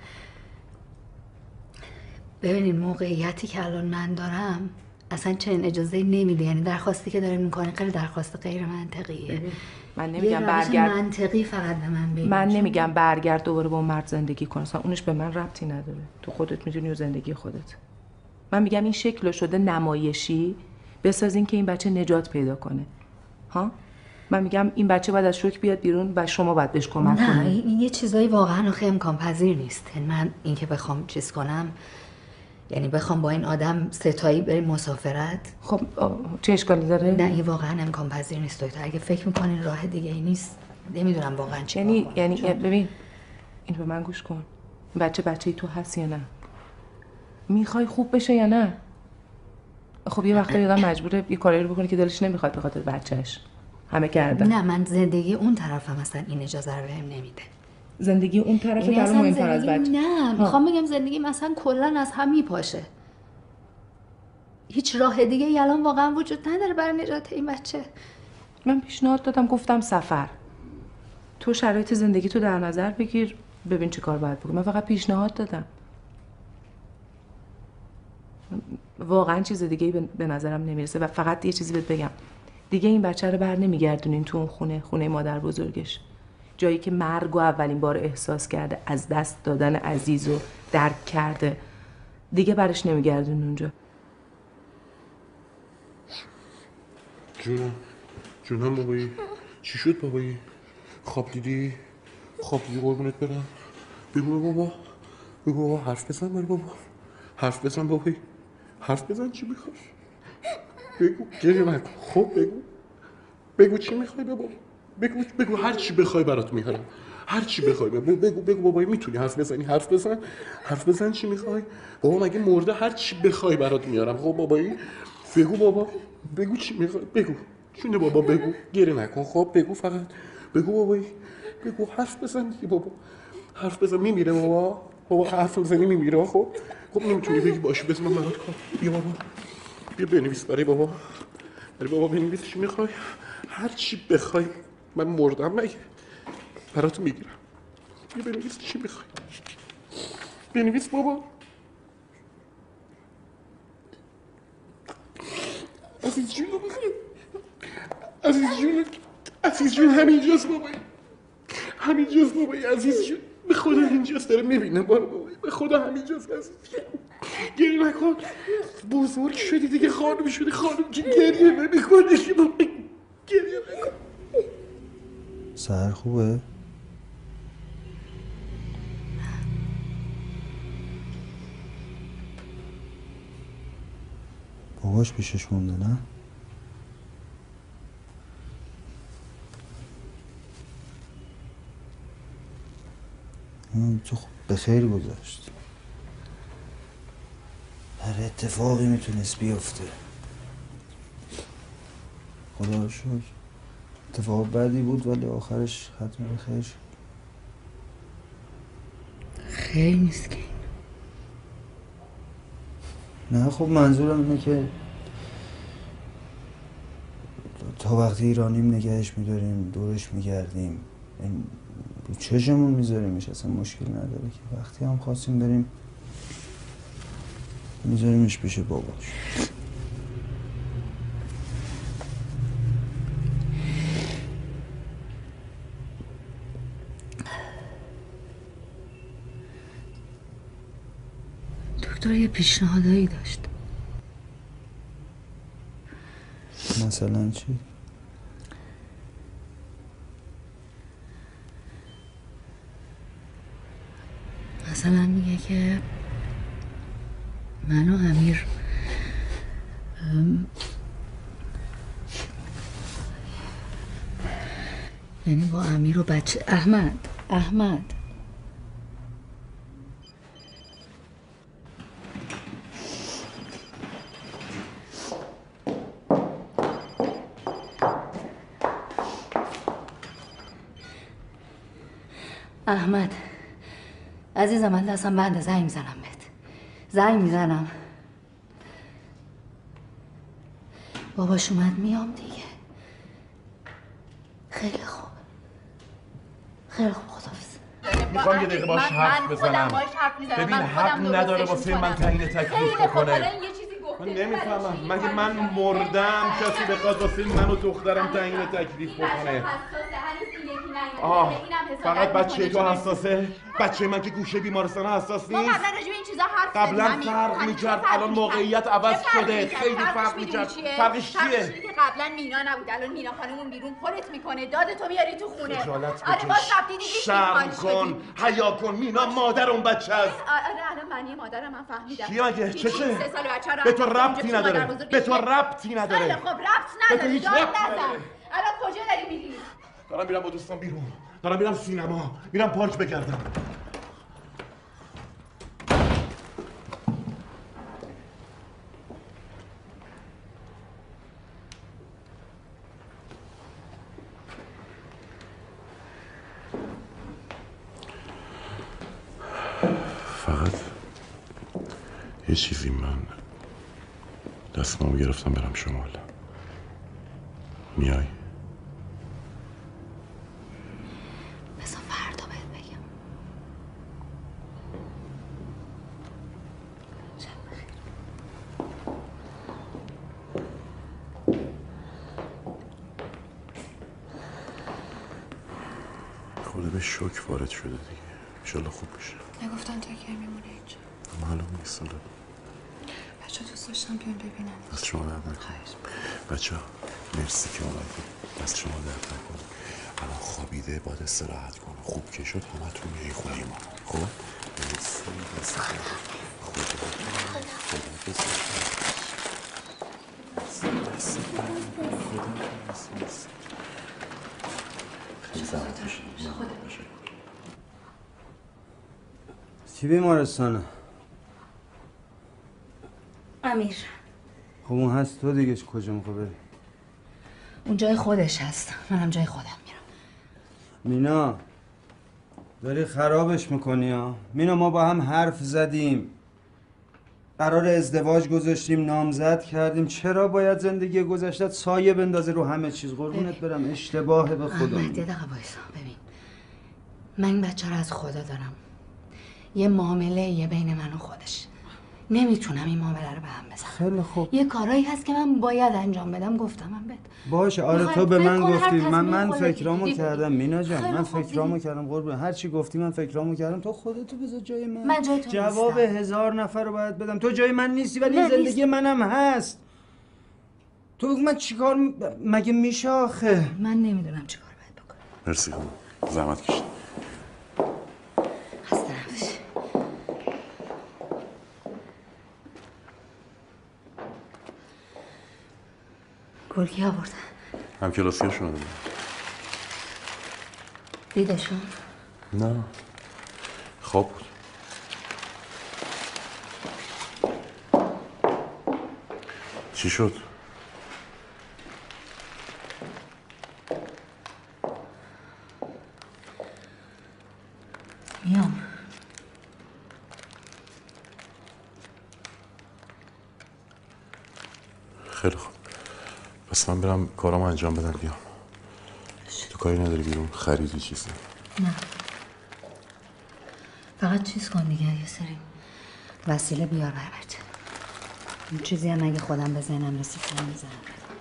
ببینین موقعیتی که الان من دارم اصلا چنین اجازه نمیده، یعنی درخواستی که دارین میکنین خیلی درخواست غیر منطقیه. من نمیگم برگرد منطقی فقط به من بگین. من نمیگم برگرد دوباره با اون مرد زندگی کن، اصلا اونش به من ربطی نداره، تو خودت میدونی و زندگی خودت. من میگم این شکل شده نمایشی بسازین که این بچه نجات پیدا کنه. ها؟ من میگم این بچه باید از شوک بیاد بیرون و شما باید بهش کمک کنید. نه این یه چیزایی واقعا خیلی امکان پذیر نیست. من اینکه بخوام چیز کنم، یعنی بخوام با این آدم ستایی بریم مسافرت، خب چه اشکالی داره؟ نه این واقعا امکان پذیر نیست دکتر. اگه فکر میکنین راه دیگه ای نیست نمیدونم واقعا چی. یعنی ببین این به من گوش کن. بچه تو هست یا نه؟ میخوای خوب بشه یا نه؟ خب یه وقتا آدم مجبوره یه کاری رو بکنه که دلش نمیخواد به خاطر بچه‌اش. همه کردن. نه من زندگی اون طرفم اصلا این اجازه رو بهم نمیده. زندگی اون طرف برام مهم‌تر از بچه. نه میخوام بگم زندگی مثلا کلا از هم میپاشه. هیچ راه دیگه ای الان واقعا وجود نداره برای نجات این بچه. من پیشنهاد دادم، گفتم سفر. تو شرایط زندگی تو در نظر بگیر ببین چه کار باید بکنی. من فقط پیشنهاد دادم. واقعا چیز دیگه ای به نظرم نمیرسه و فقط یه چیزی بهت بگم. دیگه این بچه رو بر نمیگردونین تو اون خونه مادر بزرگش. جایی که مرگ و اولین بار احساس کرده، از دست دادن عزیز رو درک کرده، دیگه برش نمیگردون اونجا. جونم بابایی، چی شد بابایی؟ خواب دیدی قربونت برم. بگو بابا حرف بزن برای بابا، حرف بزن بابایی، حرف بزن چی میخوای؟ بگو گریه نکن. خب بگو چی میخوای بابا؟ بگو هر چی بخوای برات میارم، هر چی بخوای. بگو بابایی، میتونی حرف بزنی؟ حرف بزن چی میخوای؟ بابا مگه مرده؟ هر چی بخوای برات میارم. خب بابایی بگو بابا، بگو چی میخوای؟ بگو چونه بابا، بگو گریه نکن. خب بگو، فقط بگو بابایی، بگو حرف بزن دیگه بابا، حرف بزن. میمیره بابا حرف بزنی میمیره. خب نمیتونی بگی باشه بزن من برات کار. بیا بابا، بیا بنویس برای بابا بنویس چی میخوای، هر چی بخوای. من مردم مگه برات میگیرم. بیا بنویس چی میخوای، بنویس بابا. عزیز جون بخیر. عزیز جون همینجاست بابایی. همینجاست بابایی عزیز جون. به خدا اینجاست داره میبینه بابایی. به خدا همینجاست عزیز جون. گریه نکن. بزرگ شدی دیگه خانم شدی خانم که گریه نمیکنی بابایی. گریه نکن. سهر خوبه؟ باباش پیشش مونده نه؟ تو به خیر گذاشت. هر اتفاقی میتونست بیفته. خدا رو شکر. اتفاق بدی بود ولی آخرش ختم به خیر شد. خیلی مسکین. نه خب منظورم اینه که تا وقتی ایرانیم نگهش میداریم دورش میگردیم این رو چشمون میذاریمش اصلا مشکل نداره که وقتی هم خواستیم بریم میذاریمش پیش باباش. دکتر یه پیشنهادایی داشت. مثلا چی؟ مثلا میگه که من و امیر یعنی با امیر و بچه احمد احمد عزیزم من دستم بنده زنگ میزنم بهت. زنگ میزنم. باباش اومد میام دیگه. خیلی خوب. خیلی خوب خداحافظ. میخوام یه دقیقه باش حرف بزنم. ببین حق نداره واسه من تعیین تکلیف بکنه. من نمیفهمم مگه من مردم کسی بخواد واسه من و دخترم تعیین تکلیف بکنه؟ فقط بچه تو حساسه؟ بچه من که گوشه بیمارستان حساس نیست؟ ما قبلا راجع به این چیزا حرف زدیم. قبلا فرق میکرد الان موقعیت عوض شده. خیلی فرق میکرد. فرقش چیه؟ که قبلا مینا نبود الان مینا خانمون بیرون پرت میکنه داد تو میاری تو خونه. خجالت آره باز رفتی دیگه شرم کن حیا کن مینا مادر اون بچه است. آره الان معنی مادرم من فهمیدم. چی مگه چشه؟ 3 سال بچه رو به تو ربطی نداره. به تو ربطی نداره. خیلی خب ربط نداره. داد نزن. الان کجا داری میری؟ دارم میرم با دوستان بیرون. دارم میرم سینما. میرم پارک بگردم. فقط یه چیزی من دستمامو گرفتم برم شمال. میای؟ بذار فردا بهت بگم. خورده به شوک وارد شده دیگه. انشالله خوب بشه. نگفتن تا کی میمونه اینجا؟ معلوم نیست حالا. بچه دوست داشتم بیان ببینن. دست شما درد نکنه. بچه مرسی که اومدید. دست شما درد نکنه. الان خوابیده باید استراحت کنه. خوب که شد همتون میای خونه ما. خب؟ مرسی. خیلی زحمت میشه. چی بیمارستانه؟ امیر خب اون هست تو دیگه کجا میخوای بری؟ اون جای خودش هست منم جای خودم میرم. مینا داری خرابش میکنی ها. مینا ما با هم حرف زدیم قرار ازدواج گذاشتیم نامزد کردیم چرا باید زندگی گذشتت سایه بندازه رو همه چیز؟ قربونت برم اشتباهه به خدا. احمد یه دقیقه وایسا ببین من این بچه رو از خدا دارم. یه معامله یه بین من و خودش نمیتونم این معامله رو به هم بزنم. خیلی خوب. یه کارایی هست که من باید انجام بدم، گفتمم بهت. باشه آره تو به من گفتی، من فکرامو کردم مینا جان، من فکرامو کردم قربون، هر چی گفتی من فکرامو کردم. تو خودتو بذار جای من جای تو جواب نیستم. 1000 نفر رو باید بدم. تو جای من نیستی ولی زندگی منم هست. تو بگو من چیکار مگه میشه آخه؟ من نمیدونم چیکار باید بکنم. مرسی خانم، زحمت کشید. خسته نباشی. گرگی آوردن. هم کلاسی ها شده. دیدشون؟ نه خواب بود. چی شد؟ میام. خیلی خوب، پس من برم کارامو انجام بدم بیام. تو کاری نداری بیرون خریدی چیزی؟ نه فقط چیز کن دیگه، یه سری وسیله بیار بربرد. اون چیزی هم اگه خودم به ذهنم رسید که میزنم.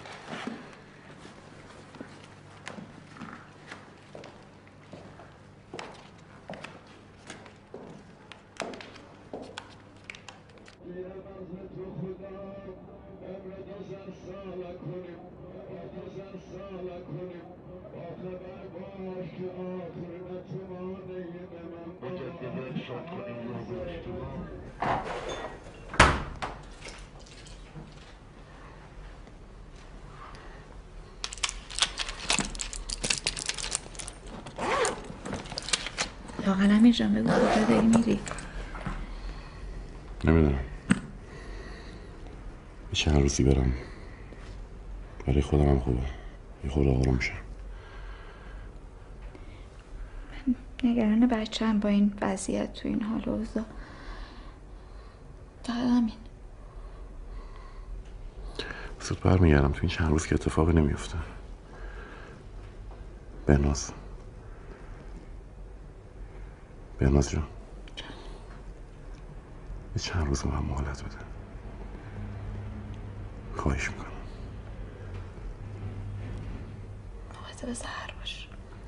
لااقل امیر جان بگو کجا داری میری؟ نمیدونم، یه چند روزی برم، برای خودم هم خوبه، یه خورده آروم میشم. نگران بچه‌ام با این وضعیت تو این حال و اوضاع. فقط همین. زود برمیگردم، تو این چند روز که اتفاقی نمیفته. بهناز جان یه چند روز من مهلت بده، خواهش میکنم. مواظب سحر باش.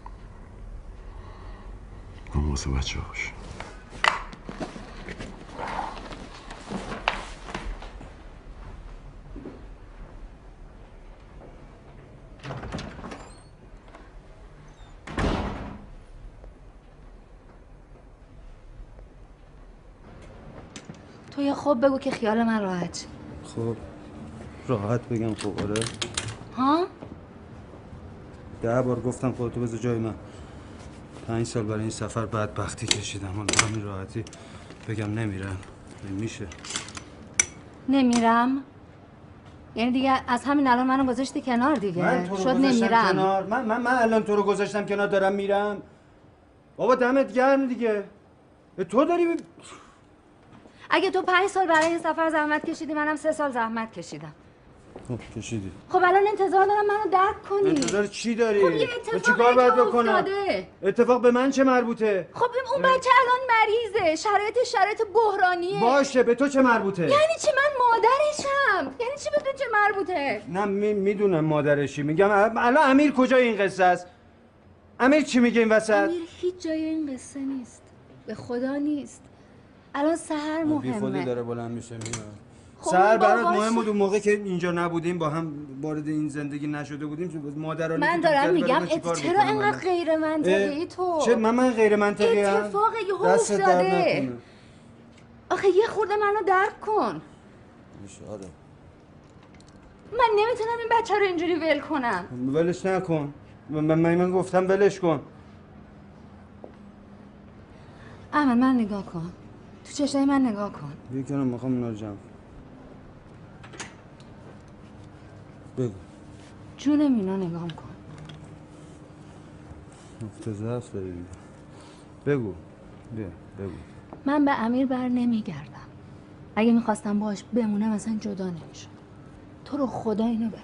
مواظب بچه باش. تو یه خوب بگو که خیال من راحت. خب راحت بگم خب آره. ها؟ 10 بار گفتم خودتو بذار جای من. 5 سال برای این سفر بدبختی کشیدم، حالا همین راحتی بگم نمیرم نمیشه. نمیرم؟ یعنی دیگه از همین الان منو گذاشتی کنار دیگه؟ من تو رو شد گذاشتم نمیرم. کنار. من الان تو رو گذاشتم کنار دارم میرم. بابا دمت گرم دیگه. تو داری اگه تو 5 سال برای این سفر زحمت کشیدی، منم 3 سال زحمت کشیدم. خب کشیدی. خب الان انتظار دارم منو درک کنی. انتظار چی داری؟ خب یه چیکار باید بکنم؟ افتاده. اتفاق به من چه مربوطه؟ خب اون بچه الان مریضه، شرایط بحرانیه. باشه به تو چه مربوطه؟ یعنی چی من مادرشم؟ یعنی چی به تو چه مربوطه؟ نه میدونم مادرشی، میگم الان امیر کجای این قصه است؟ امیر چی میگه این وسط؟ امیر هیچ جای این قصه نیست، به خدا نیست. الان سحر مهمه. بی خودی داره بلند میشه میاد. خب سحر برات باباش... مهم بود اون موقع که اینجا نبودیم، با هم وارد این زندگی نشده بودیم، مادرانه من دارم میگم چرا اینقدر غیر منطقی تو؟ چه من غیر منطقی ام؟ اتفاق یهو افتاده. آخه یه خورده منو درک کن. آره. من نمیتونم این بچه رو اینجوری ول کنم. ولش نکن. من گفتم ولش کن. احمد من نگاه کن، تو چشای من نگاه کن. بیا کنم میخوام اونا رو جمع. بگو. جون مینا نگاه کن. نقطه ضعف داری دیگه. بگو. بیا بگو. من به امیر بر نمیگردم. اگه میخواستم باش بمونم اصلا جدا نمیشم. تو رو خدا اینو بفهم.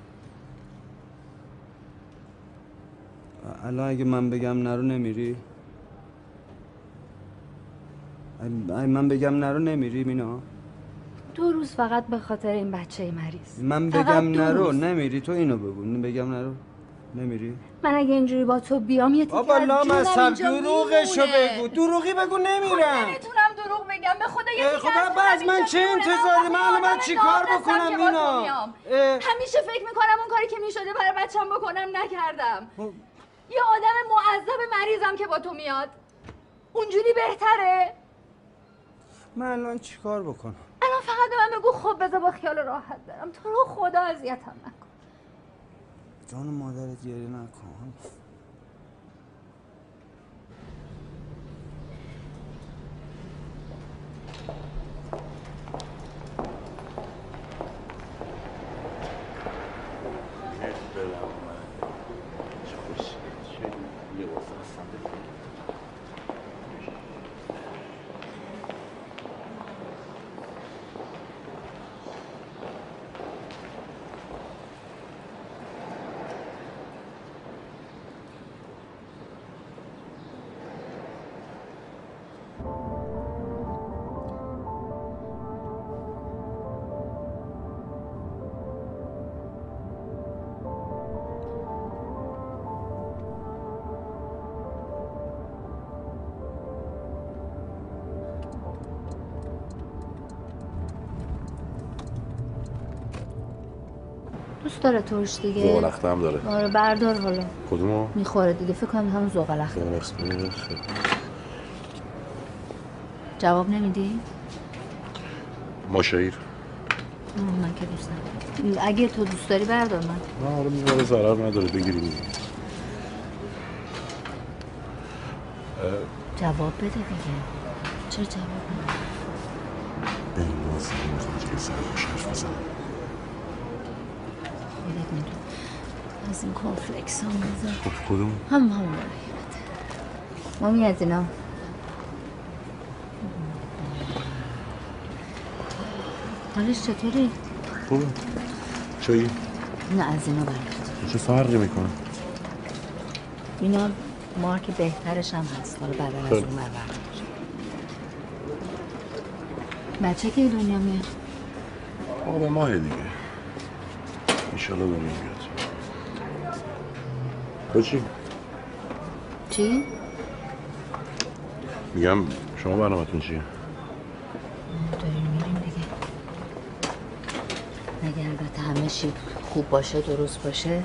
الان اگه من بگم نرو نمیری؟ من بگم نرو نمیری مینا؟ 2 روز فقط به خاطر این بچه مریض. من بگم نرو نمیری؟ تو اینو بگو. بگم نرو نمیری؟ من اگه اینجوری با تو بیام یه تیکه از لامصب دروغشو بگو. دروغی بگو نمیرم. نمیتونم دروغ بگم به خدا یه تیکه خدا باز من چه انتظاری؟ من الان چی کار بکنم اینا؟ همیشه فکر میکنم اون کاری که میشده برای بچم بکنم نکردم. یه آدم معذب مریضم که با تو میاد اونجوری بهتره؟ من الان چی کار بکنم؟ الان فقط به من بگو خب بذار با خیال راحت برم. تو رو خدا اذیتم نکن. جان مادرت گریه نکن. دوست داره ترش دیگه؟ زغالخته هم داره. آره بردار حالا. کدومو؟ میخوره دیگه فکر کنم همون زغالخته. جواب نمیدی؟ مشایر. من که دوست ندارم. اگه تو دوست داری بردار من. نه حالا میگم ضرر نداره بگیریم. جواب بده دیگه. چرا جواب نمیدی؟ به این موضوع میخوام که سر باش حرف بزنم. خودت میدون از این کانفلکس هم بزن. خب کدوم؟ همون مامی از اینا. حالش چطوری؟ خوبه. چایی؟ نه از اینا برد. چه فرقی میکنه؟ اینا مارک بهترش هم هست. حالا بعد از اون برد. بچه که دنیا میاد؟ آره ماه دیگه. انشالله دنیا بیاد. تو چی؟ چی؟ میگم شما برنامه‌تون چیه؟ داریم میریم دیگه. اگه البته همه چی خوب باشه درست باشه.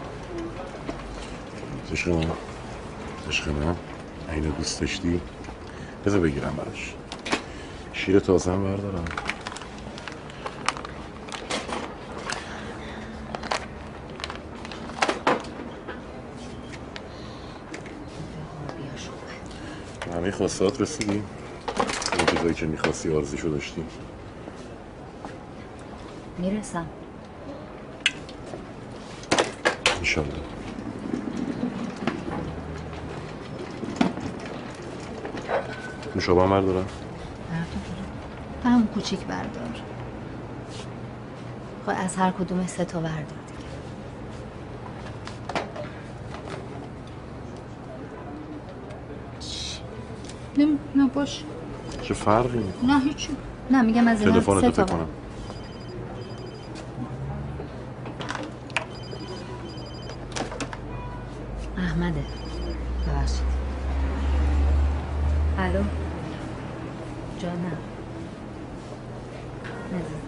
عشق من اینو دوست داشتی؟ بذار بگیرم براش. شیر تازه هم بردارم. همه خواستات رسیدی؟ اون چیزایی که میخواستی آرزوشو داشتی؟ میرسم. انشالله. نوشابه هم بردارم؟ همون کوچیک بردار. خب از هر کدوم 3 تا بردار دیگه. نه باش. چه فرقی میکنه؟ نه هیچی. نه میگم از اینا 3 تا تلفنتو فکر کنم. احمده. ببخشید. الو. جانم. نزد.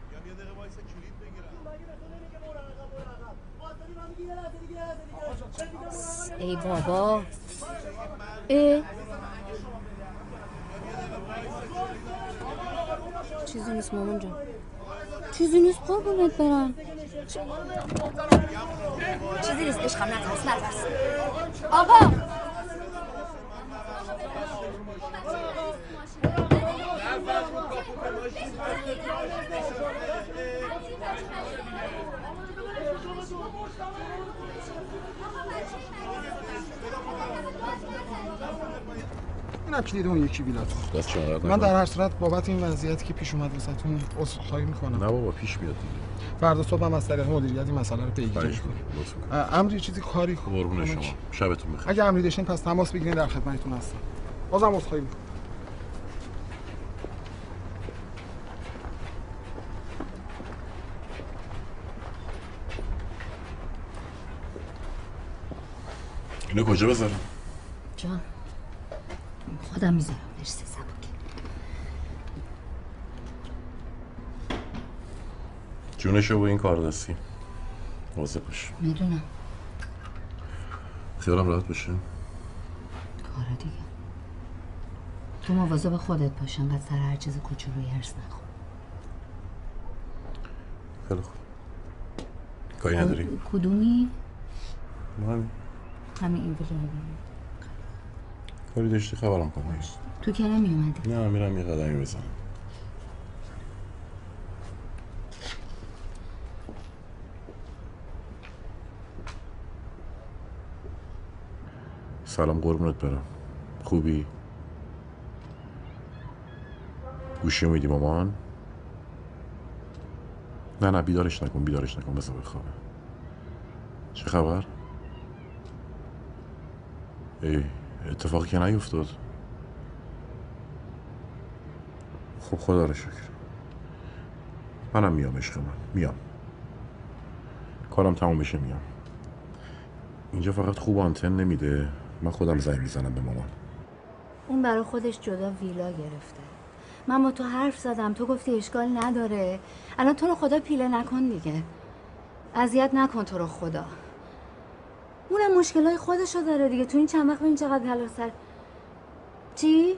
چه ای بابا چیزی نیست مامان جان، چیزی نیست قربونت برم. چیزی نیست عشقم، نترس. آقا اینم کلید اون یکی ویلاتون. من در هر صورت بابت این وضعیتی که پیش اومد واسهتون عذرخواهی میکنم. نه بابا پیش بیاد دیگه. فردا صبح هم از طریق مدیریت این مسئله رو پیگیری کنیم. امری چیزی کاری قربون شما. شبتون بخیر. اگه امری داشتین پس تماس بگیرین، در خدمتتون هستم. بازم عذرخواهی میکنم. اینو کجا بذارم؟ جان خودم میذارم. مرسی سبک. جونشو با این کار دستی واضح باش. میدونم. خیالم راحت باشه. کاره دیگه. تو مواظب خودت باش، انقدر سر هر چیز کوچولویی هرس نخور. خیلی خوب. کاری نداری؟ کدومی؟ همین این ویلو. کاری داشتی خبرم کنی. تو که نمی اومدی؟ نه میرم یه قدمی بزنم. سلام قربونت برم. خوبی؟ گوشی میدی مامان؟ نه بیدارش نکن بذار بخوابه. چه خبر؟ اتفاقی که نیفتاد. خب خدا رو شکر. منم میام عشق من، میام. کارم تموم بشه میام. اینجا فقط خوب آنتن نمیده، من خودم زنگ میزنم به مامان. اون برای خودش جدا ویلا گرفته. من با تو حرف زدم، تو گفتی اشکال نداره. الان تو رو خدا پیله نکن دیگه. اذیت نکن تو رو خدا. اونم مشکلای خودشو داره دیگه. تو این چند وقت ببین چقدر حالا سر چی؟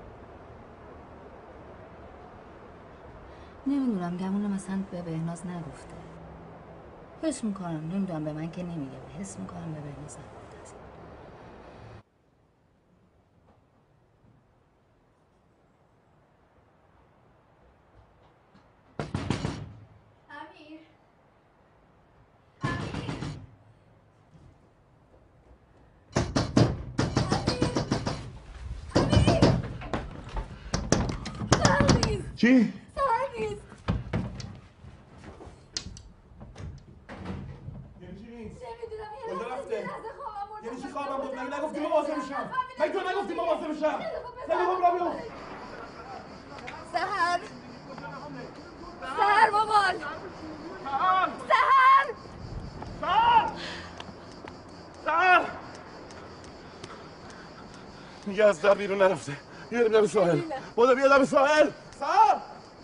نمیدونم گمونه مثلا به بهناز نگفته. حس میکنم، نمیدونم به من که نمیگه، حس میکنم به بهناز نگفته. چی؟ یعنی چی خوابم بود؟ مگه نگفتی مواظب بشم؟ مگه تو نگفتی مواظب بشم؟ خیلی خوب رابیو. سحر مامان. سحر میگه از در بیرون نرفته. بیاریم دم ساحل. بودو بیا دم ساحل. سحر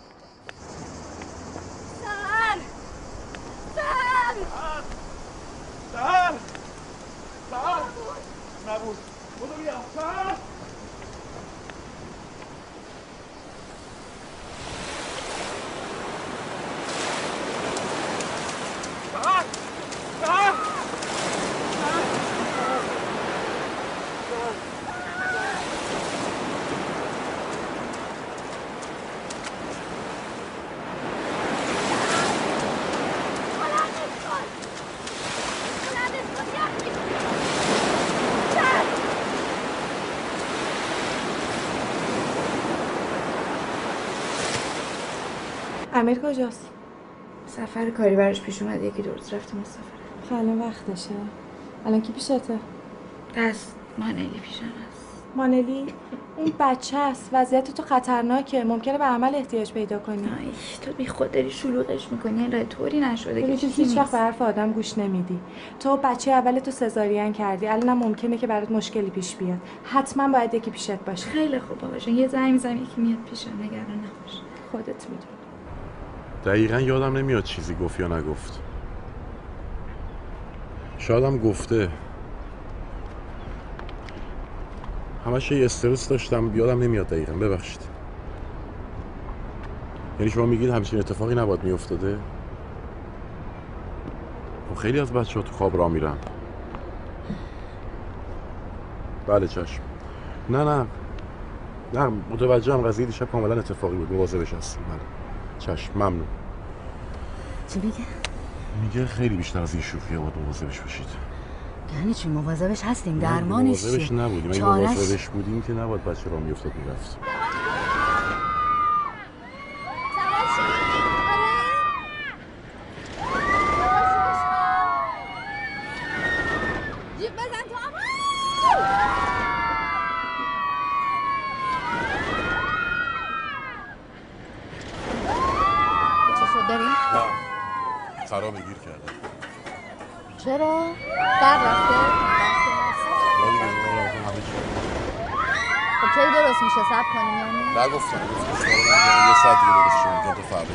نبود. بودو بیا. سحر امیر کجاست؟ سفر کاری براش پیش اومده، یکی دو روز رفته مسافره. خب الان وقتشه. الان کی پیشته؟ دست مانلی پیشم هست. مانلی؟ اون بچه است. وضعیت تو خطرناکه. ممکنه به عمل احتیاج پیدا کنی. آی تو بی خود داری شلوغش میکنی. این طوری نشده که چیزی هیچ وقت به حرف آدم گوش نمیدی. تو بچه اول تو سزارین کردی. الان ممکنه که برات مشکلی پیش بیاد. حتما باید یکی پیشت باشه. خیلی خوب بابا جون. یه زنگ میزنم یکی میاد پیشم. نگران نباش. خودت میدونی. دقیقا یادم نمیاد چیزی گفت یا نگفت. شاید هم گفته. همش یه استرس داشتم یادم نمیاد دقیقاً، ببخشید. یعنی شما میگید همچین اتفاقی نباید میافتاده؟ خیلی از بچه‌ها تو خواب راه میرن. بله چشم. نه متوجهم، قضیه دیشب کاملا اتفاقی بود، مواظبش هستم. بله چشم، ممنون. چی میگه؟ میگه خیلی بیشتر از این شوخیه باید مواظبش باشید. یعنی چی مواظبش هستیم؟ درمانش چیه؟ مواظبش نبودیم، اگه مواظبش بودیم که نباید بچه راه میافتاد میرفت. خراب گیر کرده. چرا؟ در رفته؟ خب چرا درست میشه؟ صبر کنیم یعنی؟ نگفتم یه ساعت دیگه درست شد، ممکن تو فردا.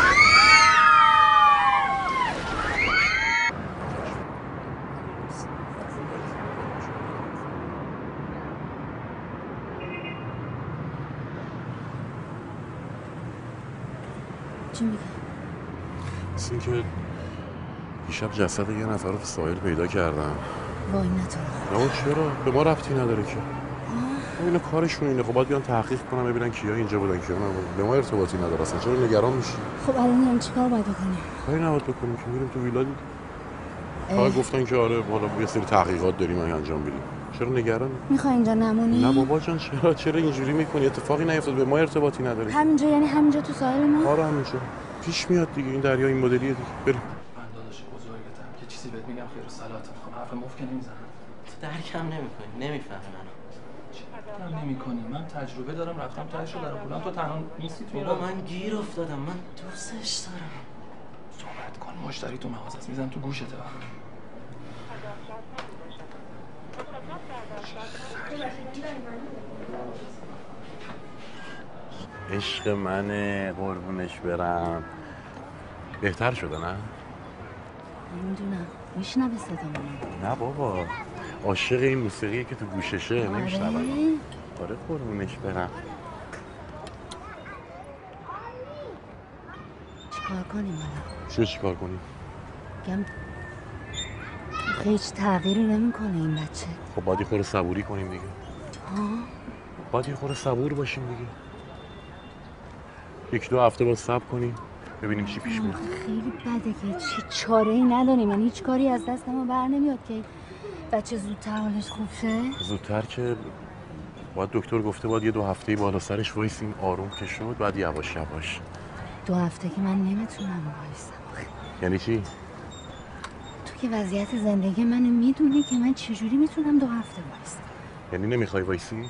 چی میگه؟ مثل این که دیشب جسد یه نفر رو تو ساحل پیدا کردم. وای نه چرا؟ به ما ربطی نداره که. اینا کارشون اینه، خب باید بیان تحقیق کنن ببینن کیا اینجا بودن کیا نبودن. به ما ارتباطی نداره اصلا، چرا نگران میشی؟ خب الان هم چیکار باید بکنیم؟ کاری نباید بکنیم که میریم تو ویلا دیگه. فقط گفتن که آره حالا یه سری تحقیقات داریم انجام بدیم. چرا نگران؟ میخوای اینجا نمونی؟ نه بابا جان، چرا اینجوری میکنی؟ اتفاقی نیفتاد، به ما ارتباطی نداره. همینجا یعنی همینجا تو ساحل ما؟ آره همینجا. پیش میاد دیگه، این دریا این مدلیه دیگه. بریم. من داداش بزرگتم که چیزی بهت میگم خیر و صلاتم، خب حرف مفت که نمیزنم. تو درکم نمیکنی، نمیفهمی منو. چرا نمیکنی؟ من تجربه دارم، رفتم تهش رو در آوردم، تو تنها نیستی تو. بابا من گیر افتادم، من دوستش دارم. صحبت کن، مشتری تو مغازه است، میزن تو گوشته. عشق منه، قربونش برم. بهتر شده نه؟ نمیدونم، میشنوه صدامونو؟ نه بابا، عاشق این موسیقیه که تو گوششه، نمیشنوه. آره قربونش برم. چیکار کنیم حالا؟ چیکار کنیم؟ میگم هیچ تغییری نمیکنه این بچه. خب باید یه خورده صبوری کنیم دیگه. باید یه خورده صبور باشیم دیگه. یک دو هفته باید صبر کنیم ببینیم چی پیش میاد. خیلی بده که چاره‌ای نداریم، یعنی هیچ کاری از دست ما بر نمیاد که بچه زودتر حالش خوب شه. زودتر که باید دکتر گفته باید یه 2 هفته‌ای بالا سرش وایسیم، آروم که شد بعد یواش یواش. 2 هفته که من نمیتونم وایسم. یعنی چی؟ تو که وضعیت زندگی منو میدونی که من چجوری میتونم 2 هفته وایسم. یعنی نمیخوای وایسی؟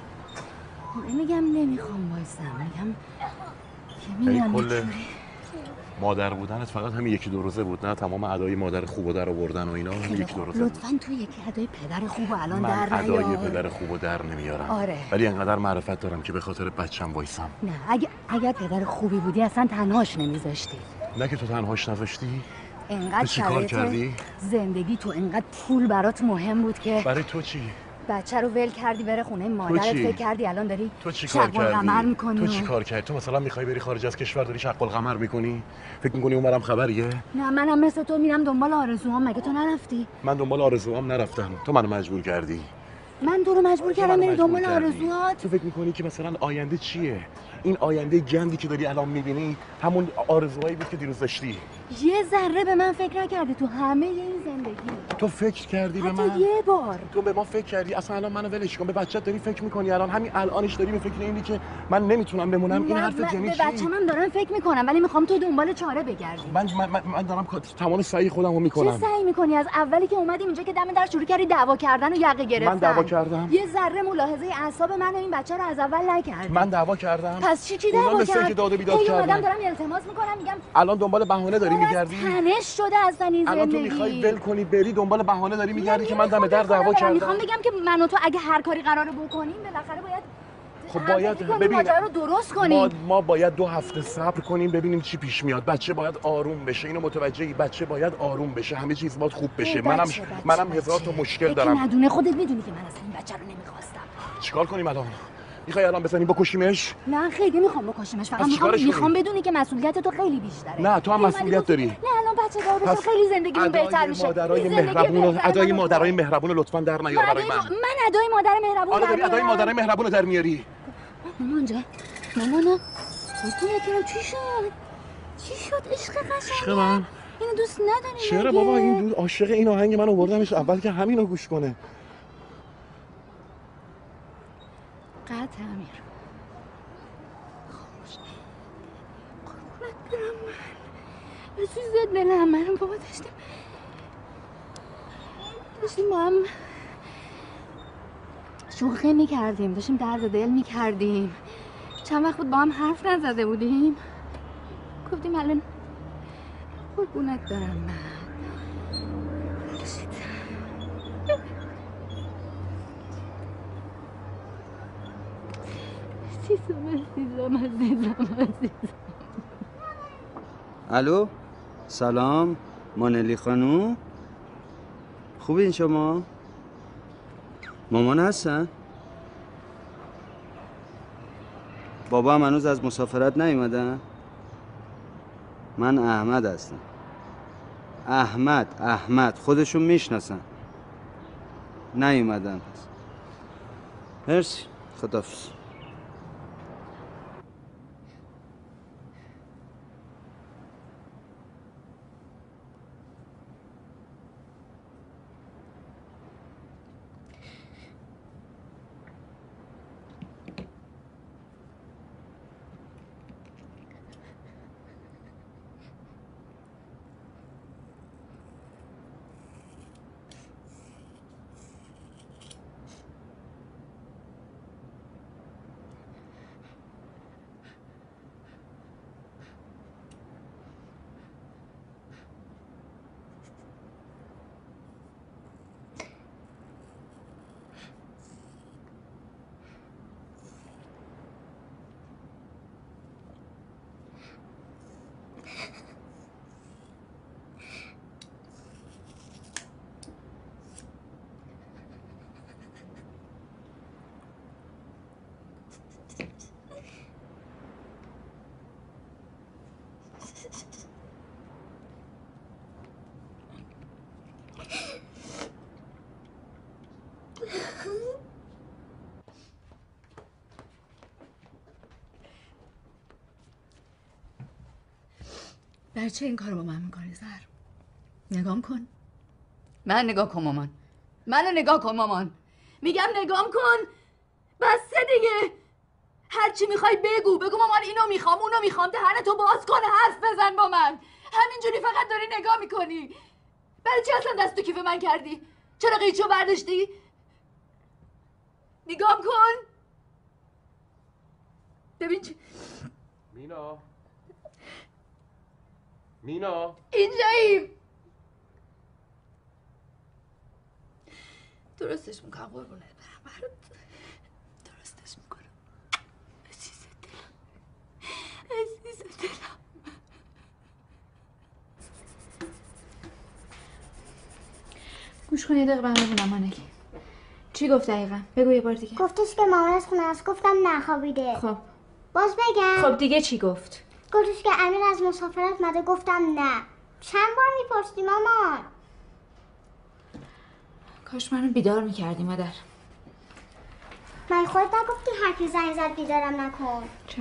نمیگم نمیخوام وایسم، میگم که میرم کل مادر بودنت فقط همین 1-2 روزه بود، نه تمام ادای مادر خوبو در آوردن و اینا 1-2 روزه. لطفاً تو یکی ادای پدر خوبو الان در نیار. من ادای پدر خوبو در نمیارم. آره. ولی انقدر معرفت دارم که به خاطر بچه‌م وایسم. نه اگر پدر خوبی بودی اصلا تنهاش نمیذاشتی. نه که تو تنهاش نذاشتی؟ انقدر چیکار کردی؟ زندگی تو انقدر پول برات مهم بود که برای تو چی؟ بچه رو ول کردی بره خونه مادرت، فکر کردی الان داری تو چی کار کردی؟ قمر میکنی. تو چی کار کردی؟ تو مثلا میخوای بری خارج از کشور داری شق القمر میکنی؟ فکر میکنی اونورم خبریه؟ نه منم مثل تو میرم دنبال آرزوام، مگه تو نرفتی؟ من دنبال آرزوام نرفتم، تو منو مجبور کردی. من تو رو مجبور کردم بری دنبال آرزوات؟ تو فکر میکنی که مثلا آینده چیه؟ این آینده گندی که داری الان میبینی همون آرزوهایی بود که دیروز داشتی. یه ذره به من فکر نکردی تو همه این زندگی. تو فکر کردی به من؟ حتی یه بار تو به ما فکر کردی؟ اصلا الان منو ولش کن، به بچت داری فکر میکنی الان، همین الانش داری به فکر اینی که من نمیتونم بمونم. این حرفت یعنی چی؟ به بچه‌م دارم فکر میکنم ولی میخوام تو دنبال چاره بگردی. من دارم تمام سعی خودمو میکنم. چه سعی میکنی؟ از اولی که اومدی اینجا که دم در شروع کردی دعوا کردن و یقه گرفتن. من دعوا کردم؟ یه ذره ملاحظه اعصاب من و این بچه رو از اول نکردی. من دعوا کردم؟ پس چی دعوا کردی؟ داد و بیداد کردن. اومدم دارم التماس میکنم میگم الان دنبال بهانه داری میگردی؟ تنش شده اصلا این زندگی. الان تو میخوای ول کنی بری دنبال بهانه داری میگردی که من دم در دعوا کردم. میخوام بگم که من و تو اگه هر کاری قراره بکنیم بالاخره باید خب باید ببین ماجرا رو درست کنیم. ما باید 2 هفته صبر کنیم ببینیم چی پیش میاد. بچه باید آروم بشه، اینو متوجهی؟ بچه باید آروم بشه، همه چیز باید خوب بشه. منم 1000 تا مشکل دارم. ندونه خودت میدونی که من اصلا این بچه رو نمیخواستم. چیکار کنیم الان؟ میخوای الان بزنیم بکشیمش؟ نه خیلی میخوام بکشیمش، فقط میخوام بدونی که مسئولیت تو خیلی بیشتره. نه تو هم مسئولیت داری. نه الان بچه دار بشه خیلی زندگی بهتر میشه. ادای مادرای مهربون لطفاً در نیار برای من. من ادای مادر مهربون در میارم. ادای مادر مهربون در میاری. مامان جان مامان چی شد عشق قشنگ من؟ اینو دوست نداری؟ چرا بابا این عاشق این آهنگ من آوردمش اول که همینو گوش کنه. قطع امیر خاموش قربونت برم من عزیز دلم من بابا داشتیم با هم شوخی میکردیم، داشتیم درد دل میکردیم، چند وقت بود با هم حرف نزده بودیم، گفتیم الان قربونت دارم من عزیزم. الو سلام مانلی خانوم، خوبین شما؟ مامان هستن؟ بابا هم هنوز از مسافرت نیومدن؟ من احمد هستم. احمد خودشون میشناسن. نیومدن پس. مرسی خداحافظ. برای چه این کارو با من میکنی زهر؟ نگام کن. من نگاه کن مامان. منو نگاه کن مامان. میگم نگام کن. بسه دیگه. هر چی میخوای بگو مامان اینو میخوام اونو میخوام، دهنتو باز کن حرف بزن با من. همینجوری فقط داری نگاه میکنی. برای چی اصلا دستو کیف من کردی؟ چرا قیچو برداشتی؟ نگام کن. ببین چی مینا اینجاییم. درستش میکنم قربونت برم برات. درستش میکنم عزیز دلم. گوش کن یه دقیقه ببینم مانگی چی گفت دقیقا؟ بگو یه بار دیگه. گفتش که مامان از خونه است. گفتم نخوابیده. خب باز بگم؟ خب دیگه چی گفت؟ گفتش که امیر از مسافرت مده. گفتم نه. چند بار میپرسیدی مامان؟ کاش منو بیدار میکردی مادر. من خودت نگفتی هر کی زنگ زد بیدارم نکن؟ چرا؟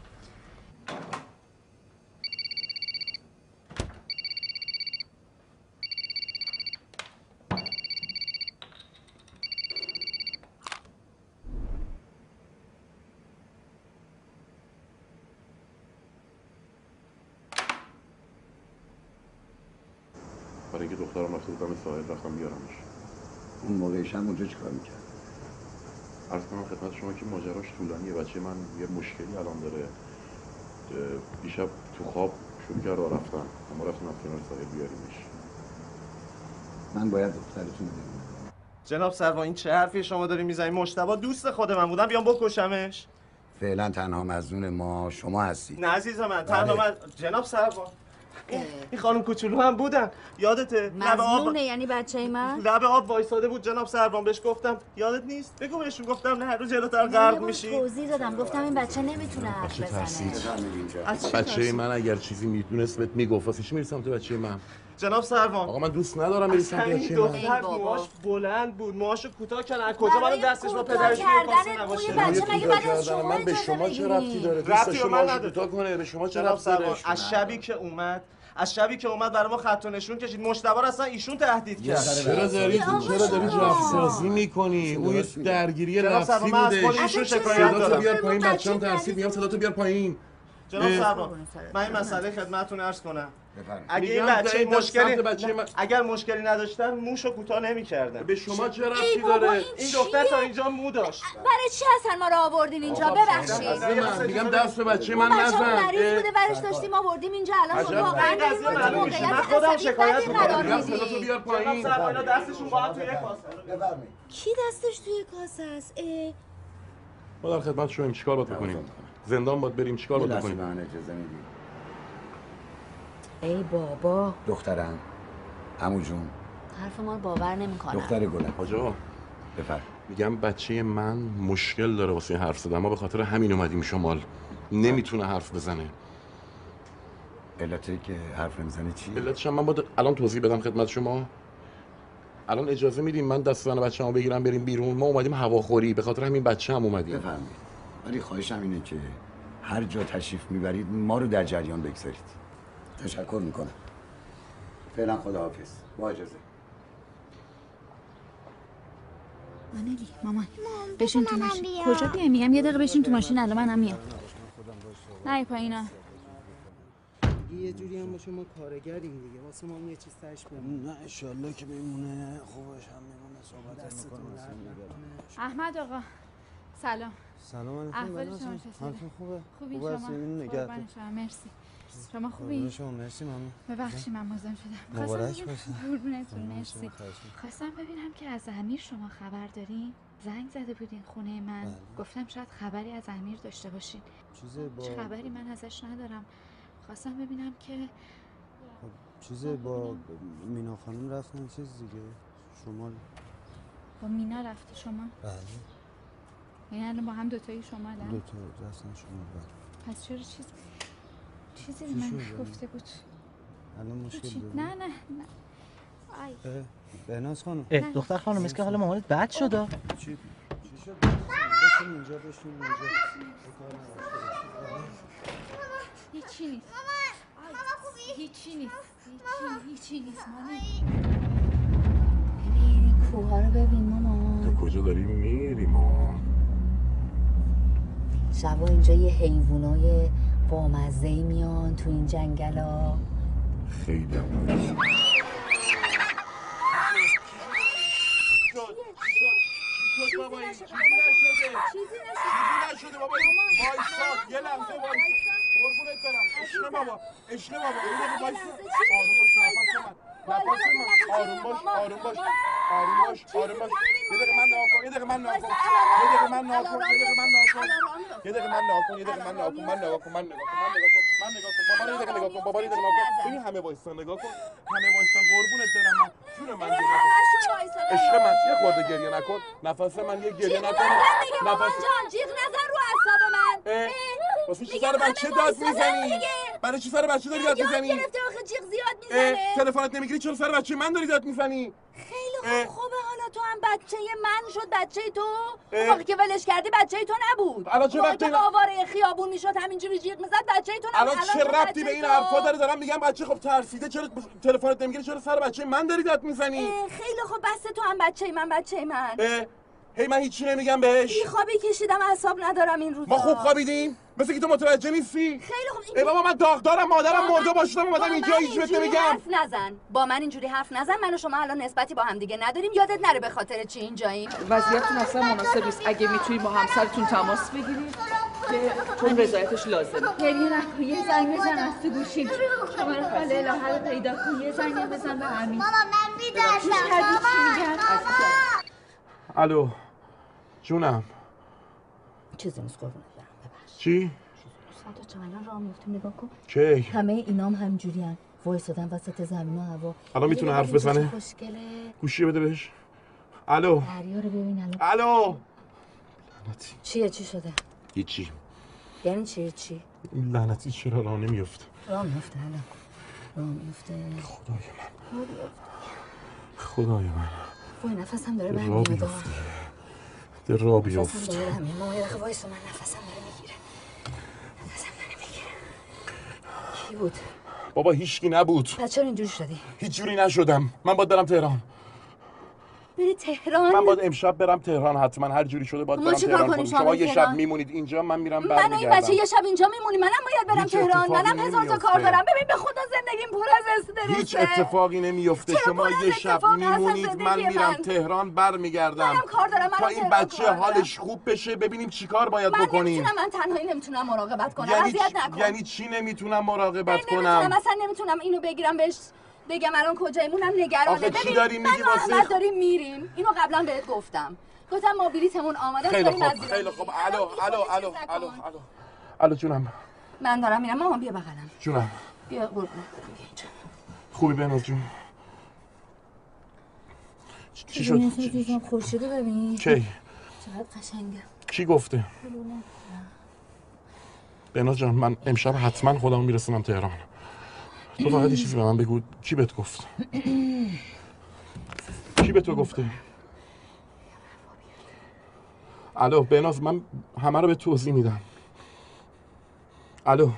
برای اینکه دخترم رفته بودم ساحل رفتم بیارمش. اون موقعش هم اونجا چیکار میکرد؟ عرض کنم خدمت شما که ماجراش طولانیه. بچه من یه مشکلی الان داره. دیشب تو خواب شروع کرد راه رفتن. اما رفتیم از کنار ساحل بیاریمش. من باید دخترتون ببینم. جناب سروا این چه حرفی شما داری میزنید؟ مجتبی دوست خود من بودم، بیام بکشمش؟ فعلا تنها مظنون ما شما هستی. نه عزیز من، تنها من. جناب سروا این خانم کوچولو هم بودن یادته؟ مظنونه یعنی بچه من؟ لب آب وایساده بود جناب سروان، بهش گفتم یادت نیست؟ بگو بهشون گفتم نه هر روز جلوتر غرق میشی. توضیح دادم گفتم این بچه نمیتونه حرف بزنه. بچه من اگر چیزی میدونست بهت میگفت، واسه چی میرسم تو بچه من؟ جناب سروان آقا من دوست ندارم بریسم تو بچه من. دختر موهاش بلند بود، موهاشو کوتاه کردن، کجا منو دستش با پدرش کردن بوی بچه مگه بعد از شما من به شما چه ربطی داره؟ ربطی به من نداره. کوتاه کنه به شما چه جناب ربطی داره؟ از شبی که اومد برای ما خط و نشون کشید، مشتبه اصلا ایشون تهدید کرد. چرا داری جفسازی میکنی؟ اون یه درگیری لفظی بوده. ایشون شکایت دارم. بیار پایین، بچه‌م ترسید، میگم صداتو بیار پایین. جناب سروان من این مسئله خدمتتون عرض کنم. اگه این بچه اگر مشکلی نداشتن موشو کوتاه نمی‌کردن. به شما چه ربطی داره؟ این دختر تا اینجا مو داشت. برای چی اصلا ما رو آوردین اینجا؟ ببخشید. میگم دست به بچه من نزن. مریض بوده ورش داشتیم آوردیم اینجا الان واقعا من خودم شکایت می‌کنم. صداتو بیار پایین. دستشون با هم توی کاسه. کی دستش توی کاسه است؟ ما در خدمت شما چیکار باید بکنیم؟ زندان باید بریم چیکار باید بکنیم؟ من اجازه میدی؟ ای بابا دخترم عمو جون حرف ما رو باور نمی‌کنه. دختر گلم حاج آقا بفرم. میگم بچه من مشکل داره واسه حرف زدن، ما به خاطر همین اومدیم شمال. نمیتونه حرف بزنه. علتی که حرف نمیزنه چیه؟ علتش من باید الان توضیح بدم خدمت شما. الان اجازه میدیم من دست زن بچه‌مو بگیرم بریم بیرون؟ ما اومدیم هواخوری، به خاطر همین بچه‌م اومدیم. بفرمایید. ولی خواهشم اینه که هر جا تشریف میبرید ما رو در جریان بگذارید. تشکر میکنم. فعلا خداحافظ. با اجازه. مانلی مامان بشین تو ماشین. کجا بیای؟ میگم یه دقیقه بشین تو ماشین الان منم میام. نه پایینا. یه جوری هم باشه ما کارگریم دیگه، واسه ما یه چیز تاش بمونه. نه ان شاءالله که بمونه، خوبش هم میمونه. صحبت میکنیم. احمد آقا سلام. سلام احوال شما چطوره؟ خوبه. خوبی شما؟ قربان شما. مرسی. شما خوبی؟ شما مرسی مامان. ببخشید من مزاحم شدم. مبارک باشه. قربونتون مرسی. خواستم ببینم که از امیر شما خبر دارین؟ زنگ زده بودین خونه من. گفتم شاید خبری از امیر داشته باشین. چه خبری من ازش ندارم. خواستم ببینم که با مینا خانم رفتن چیز دیگه شمال. با مینا رفته شما؟ بله. یعنی الان با هم دوتایی شمالن؟ دوتا رفتن شمال. بله. پس چرا چیزی من گفته بود؟ الان مشکل داره؟ نه ای بهناز خانم. دختر خانم اسکه حالا مامانت بد شده؟ چی شد؟ بشین اینجا. هیچی نیست. هیچی نیست مامان. ببین کوها رو ببین مامان. تو کجا داریم میری مامان؟ شبا اینجا یه حیوانای بامزه‌ای میان تو این جنگلا. خیلی هم چیزی نشده بابا. وایساد یه لحظه وایساد. قربونت برم. عشق بابا این دقیقه وایساد. آروم باش. یه دقیقه من نگاه کن. یه دقیقه من نگاه کن. بابا یه دقیقه نگاه کن. این همه وایسان نگاه کن. قربونت برم من. جون من عشق من یه خورده گریه نکن. نفس من یه گریه نکن. مامان جان جیغ نزن رو اعصاب من. واسه چی سر بچه داد میزنی؟ برای چی سر بچه داری داد میزنی؟ یاد گرفته آخه جیغ زیاد میزنه. تلفنت نمیگیری چرا سر بچه من داری داد میزنی؟ خیلی خوبه حالا تو هم بچه من شد بچه تو. موقعی که ولش کردی بچه تو نبود. الان چه ربطی به آواره خیابون میشد همینجوری جیغ میزد بچه تو نبود. الان چه ربطی به این حرفا داره؟ دارم میگم بچه خب ترسیده چرا تلفنت نمیگیری چرا سر بچه من داری داد میزنی؟ خیلی خوب بس تو هم بچه من. هی من هیچی نمیگم بهش. خوابی کشیدم اعصاب ندارم این روزا. ما خوب خوابیدیم؟ مثل که تو متوجه نیستی؟ خیلی خوب. ای بابا من داغ دارم مادرم مرده باشم اومدم اینجا هیچ بهت نمیگم. حرف نزن. با من اینجوری حرف نزن. من و شما الان نسبتی با هم دیگه نداریم. یادت نره به خاطر چی اینجاییم. وضعیتتون اصلا مناسب نیست. اگه میتونید با همسرتون تماس بگیرید که چون رضایتش لازمه. گریه نکن. یه زنگ بزن از تو گوشیم. شماره خاله الهه رو پیدا کن. یه زنگ بزن به امین. مامان من میدرسم. الو جونم. چیزی نیست قربونت برم. ببخشید. چی؟ ساعت چند راه میفتیم نگاه کن. کی؟ همه اینام همجوری ان. وایسادن وسط زمین و هوا. الان میتونه حرف بزنه؟ خوشگله. گوشی بده بهش. الو. دریا رو ببین الان. الو. چیه چی شده؟ هیچی. یعنی چی؟ این لعنتی چرا راه نمیفته؟ راه میفته الان. راه میفته. خدای من. وای نفسم داره راه بیفته. در راه بیفته. نفسم داره همین. مامان یه دقیقه وایسا، من نفسم داره میگیره. کی بود؟ بابا هیچکی نبود. پس چرا اینجوری شدی؟ هیچ جوری نشدم. من باید برم تهران. بری تهران؟ من باید امشب برم تهران، حتما هر جوری شده باید برم تهران. شما یه شب میمونید اینجا، من میرم برمیگردم. من و این بچه یه شب اینجا میمونیم. منم باید برم تهران. منم هزار تا کار دارم. ببین به خدا زندگیم پر از استرسه. هیچ اتفاقی نمیفته. شما یه شب میمونید، من میرم تهران برمیگردم. منم کار دارم. تا این بچه حالش خوب بشه ببینیم چیکار باید بکنیم. من تنهایی نمیتونم مراقبت کنم. اذیت نکن. یعنی چی نمیتونم مراقبت کنم؟ مثلا نمیتونم اینو بگیرم بهش بگم الان کجایمونم نگرانه. آخه چی داری میگی واسه؟ من داریم میریم. اینو قبلا بهت گفتم ما بلیطمون آماده است. خیلی خوب. الو جونم. من دارم میرم. مامان بیا بغلم. جونم. بیا قربونت. خوبی بناز جون؟ چی شد؟ خورشیدو ببین. کی؟ چقدر قشنگه. کی گفته؟ بناز جان من امشب حتما خودمو میرسونم تهران. تو فقط یه چیزی به من بگو، کی بهت گفت؟ کی به تو گفته؟ الو بناز، من همه رو به توضیح میدم. الو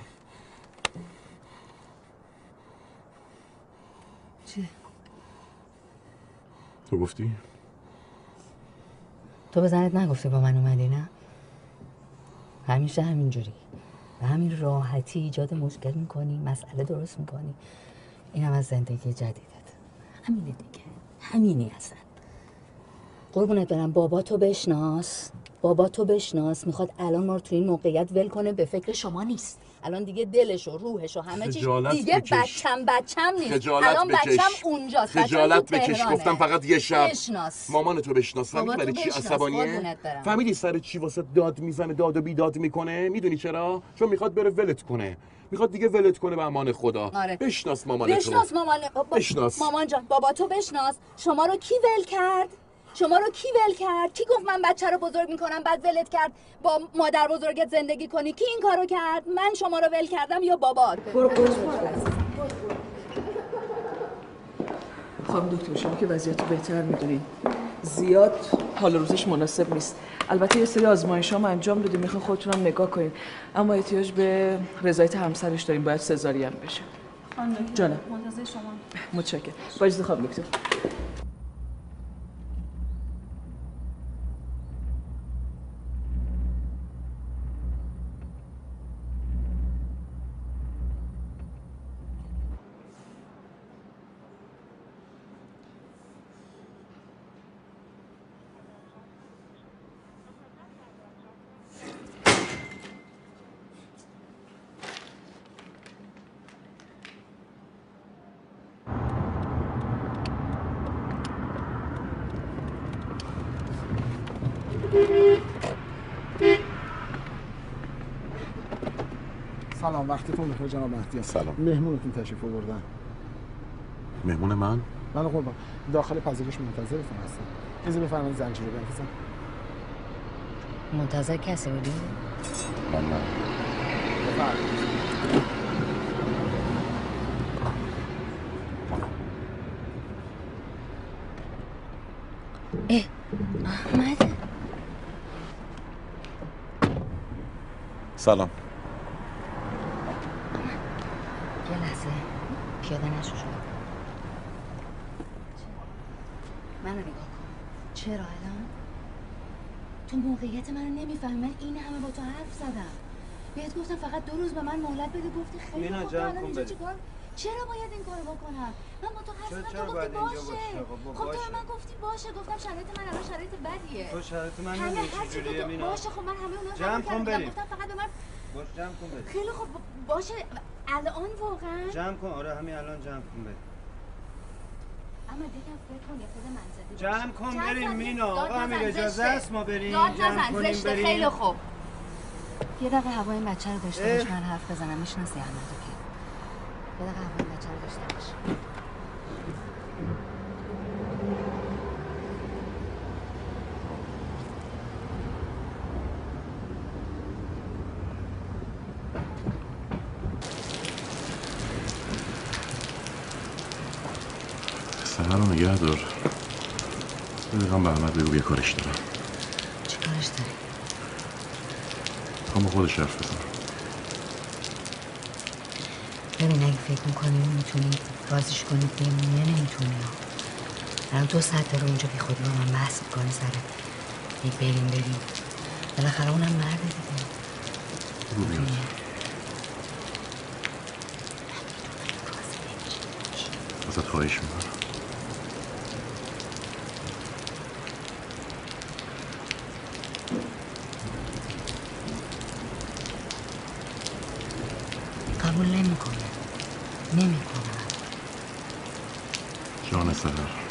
چی؟ تو گفتی؟ تو به زنت نگفتی با من اومدی نه؟ همیشه همینجوری به همین راحتی ایجاد مشکل میکنی، مسئله درست میکنی. این هم از زندگی جدیدت. همینه دیگه. همینی اصلا. قربونت برم. باباتو بشناس. میخواد الان ما رو تو این موقعیت ول کنه، به فکر شما نیست. الان دیگه دلش و روحش و همه چیز دیگه بچم نیست. الان بچم اونجاست. خجالت بکش. گفتم فقط یه شب. بشناس. مامانتو بشناس. فهمیدی برای چی عصبانیه؟ فهمیدی سر چی واسه داد میزنه، داد و بیداد میکنه؟ میدونی چرا؟ چون میخواد بره ولت کنه. میخواد دیگه ولت کنه به امان خدا. آره. بشناس مامانتو. بشناس مامان جان. باباتو بشناس. شما رو کی ول کرد؟ کی گفت من بچه رو بزرگ میکنم بعد ولت کرد با مادر بزرگت زندگی کنی؟ کی این کارو کرد؟ من شما رو ول کردم یا بابات؟ برو. خانم دکتر شما که وضعیت رو بهتر میدونین، زیاد حال روزش مناسب نیست. البته یه سری آزمایش‌ها ما انجام دادیم، میخوام خودتونم نگاه کنین، اما احتیاج به رضایت همسرش داریم، باید سزارین بشه. جانم منتظر شما. متشکرم. با اجازه خانم دکتر. سلام، وقتتون بخیر جناب مهدی. سلام. مهمونتون تشریف آوردن. مهمون من؟ من قربان داخل پذیرش منتظرتون هستم. اجازه بفرمایید زنجیره بندازم. منتظر کسی بودی؟ نه. احمد. سلام. یه لحظه پیاده نشو شما. منو نگاه کن. چرا الان؟ تو موقعیت منو نمیفهمی. من این همه با تو حرف زدم. بهت گفتم فقط 2 روز به من مهلت بده. گفتی خیلی خوب. الان اینجا چیکار؟ چرا باید این کارو بکنم؟ من با تو حرف زدم. تو گفتی باشه. خب تو من گفتی باشه. گفتم شرایط من الان شرایط بدیه. تو شرایط من نمیشه مینا. باشه خب من همه اونا رو جمع کن بریم. گفتم فقط به من باشه جمع کن بریم. خیلی خوب باشه. الان واقعا جمع کن. آره همین الان جمع کن بریم. اما دیدم فکر کن یه خود منزدی جمع کن بریم مینا. آقا همین اجازه است ما بریم جمع کنیم بریم. خیلی خوب. یه دقیقه هوای این بچه رو داشته باش. من حرف بزنم. میشناسی احمدو که بده قهوه بچه رو داشته باش. سهر رو نگه دار. بگم به احمد بگو یه کارش دارم. چه کارش داری؟ با خودش حرف بزن. ببین اگه فکر میکنی میتونی بازیش کنی بمونی نمیتونی. الان 2 ساعت رو اینجا بی خودی با من بحث میکنی سره بریم بالاخره اونم مرده دیگه. بگو بیاد. ازت خواهش میکنم. قبول نمیکنه. جان سهر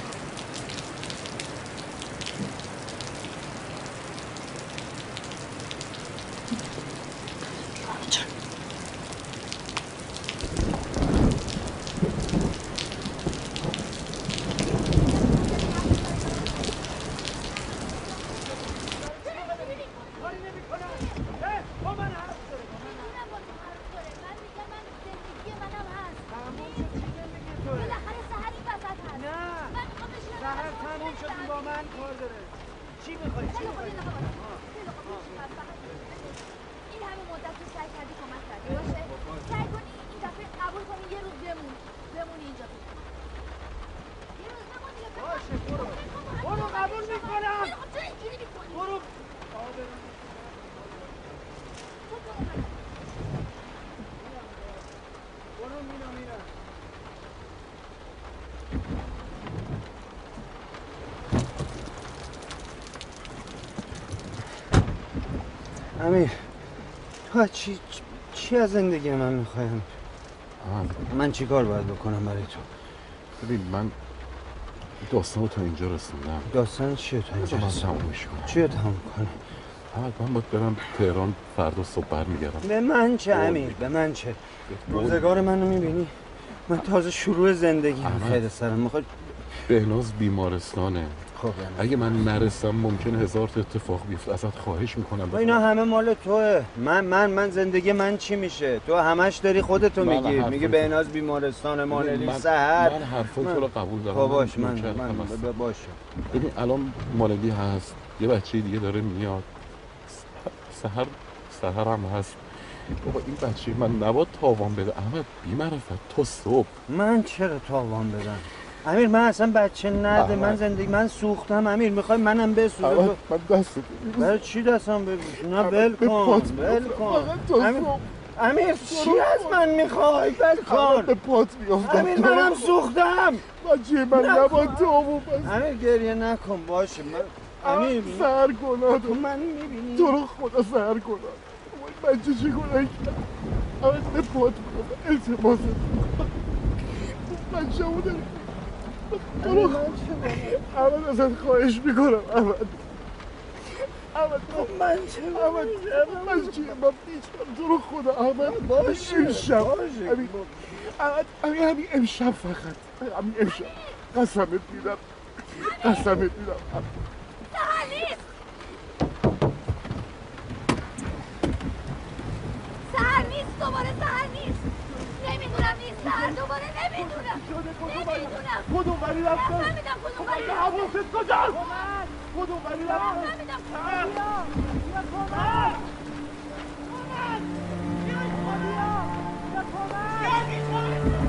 امیر تو چی از زندگی من میخوایم؟ من چی کار باید بکنم برای تو؟ ببین من داستان تا اینجا رسوندم. داستان چیه تا اینجا رسوندم؟ تمومش کنم. چیه تموم کنی؟ من باید برم تهران فردا صبح برمیگردم. به من چه امیر؟ به من چه؟ روزگار منو میبینی؟ من تازه شروع زندگیم خیلی سرم میخواد. بهناز بیمارستانه. خب اگه من نرسم ممکنه 1000 تا اتفاق بیفته. ازت خواهش میکنم. اینا همه مال توه. من زندگی من چی میشه؟ تو همش داری خودتو میگی. میگی بهناز بیمارستان مانلی سحر. من حرفای تو رو قبول دارم. باش من باشه. ببین الان مانلی هست. یه بچه دیگه داره میاد. سحر هم هست. بابا این بچه من نباید تاوان بده. احمد بی‌معرفت تا صبح. من چرا تاوان بدم؟ امیر من اصلا بچه نده. من زندگی من سوختم. امیر میخوای منم بسوزم؟ من دست برای چی دستم ببوش؟ نه ول کن. امیر چی از من میخوای؟ ول کن. به پات بیافتم. امیر منم سوختم. بچه من نباید تاوان بده. امیر گریه نکن باشه. امیر سهر گناه تو من میبینی؟ تو رو خدا سهر گناه. بچه چی گناه کرد؟ اما به پات بیافتم. التماست بچه اون داری. تو رو احمد ازت خواهش میکنم. احمد من چه؟ من چیه؟ من بیستم. تو رو خدا احمد باشه امشب همین امشب فقط همین امشب قسمت میدم. سهر نیست. سهر نیست دوباره. سهر نیست. نمیدونم نیست. سهر دوباره نمیدونم. کدوم ولی رفتن؟ نفهمیدم کدوم ولی رفتن. حواست کجاست؟ کدوم ولی رفتن؟ نفهمیدم. کمک!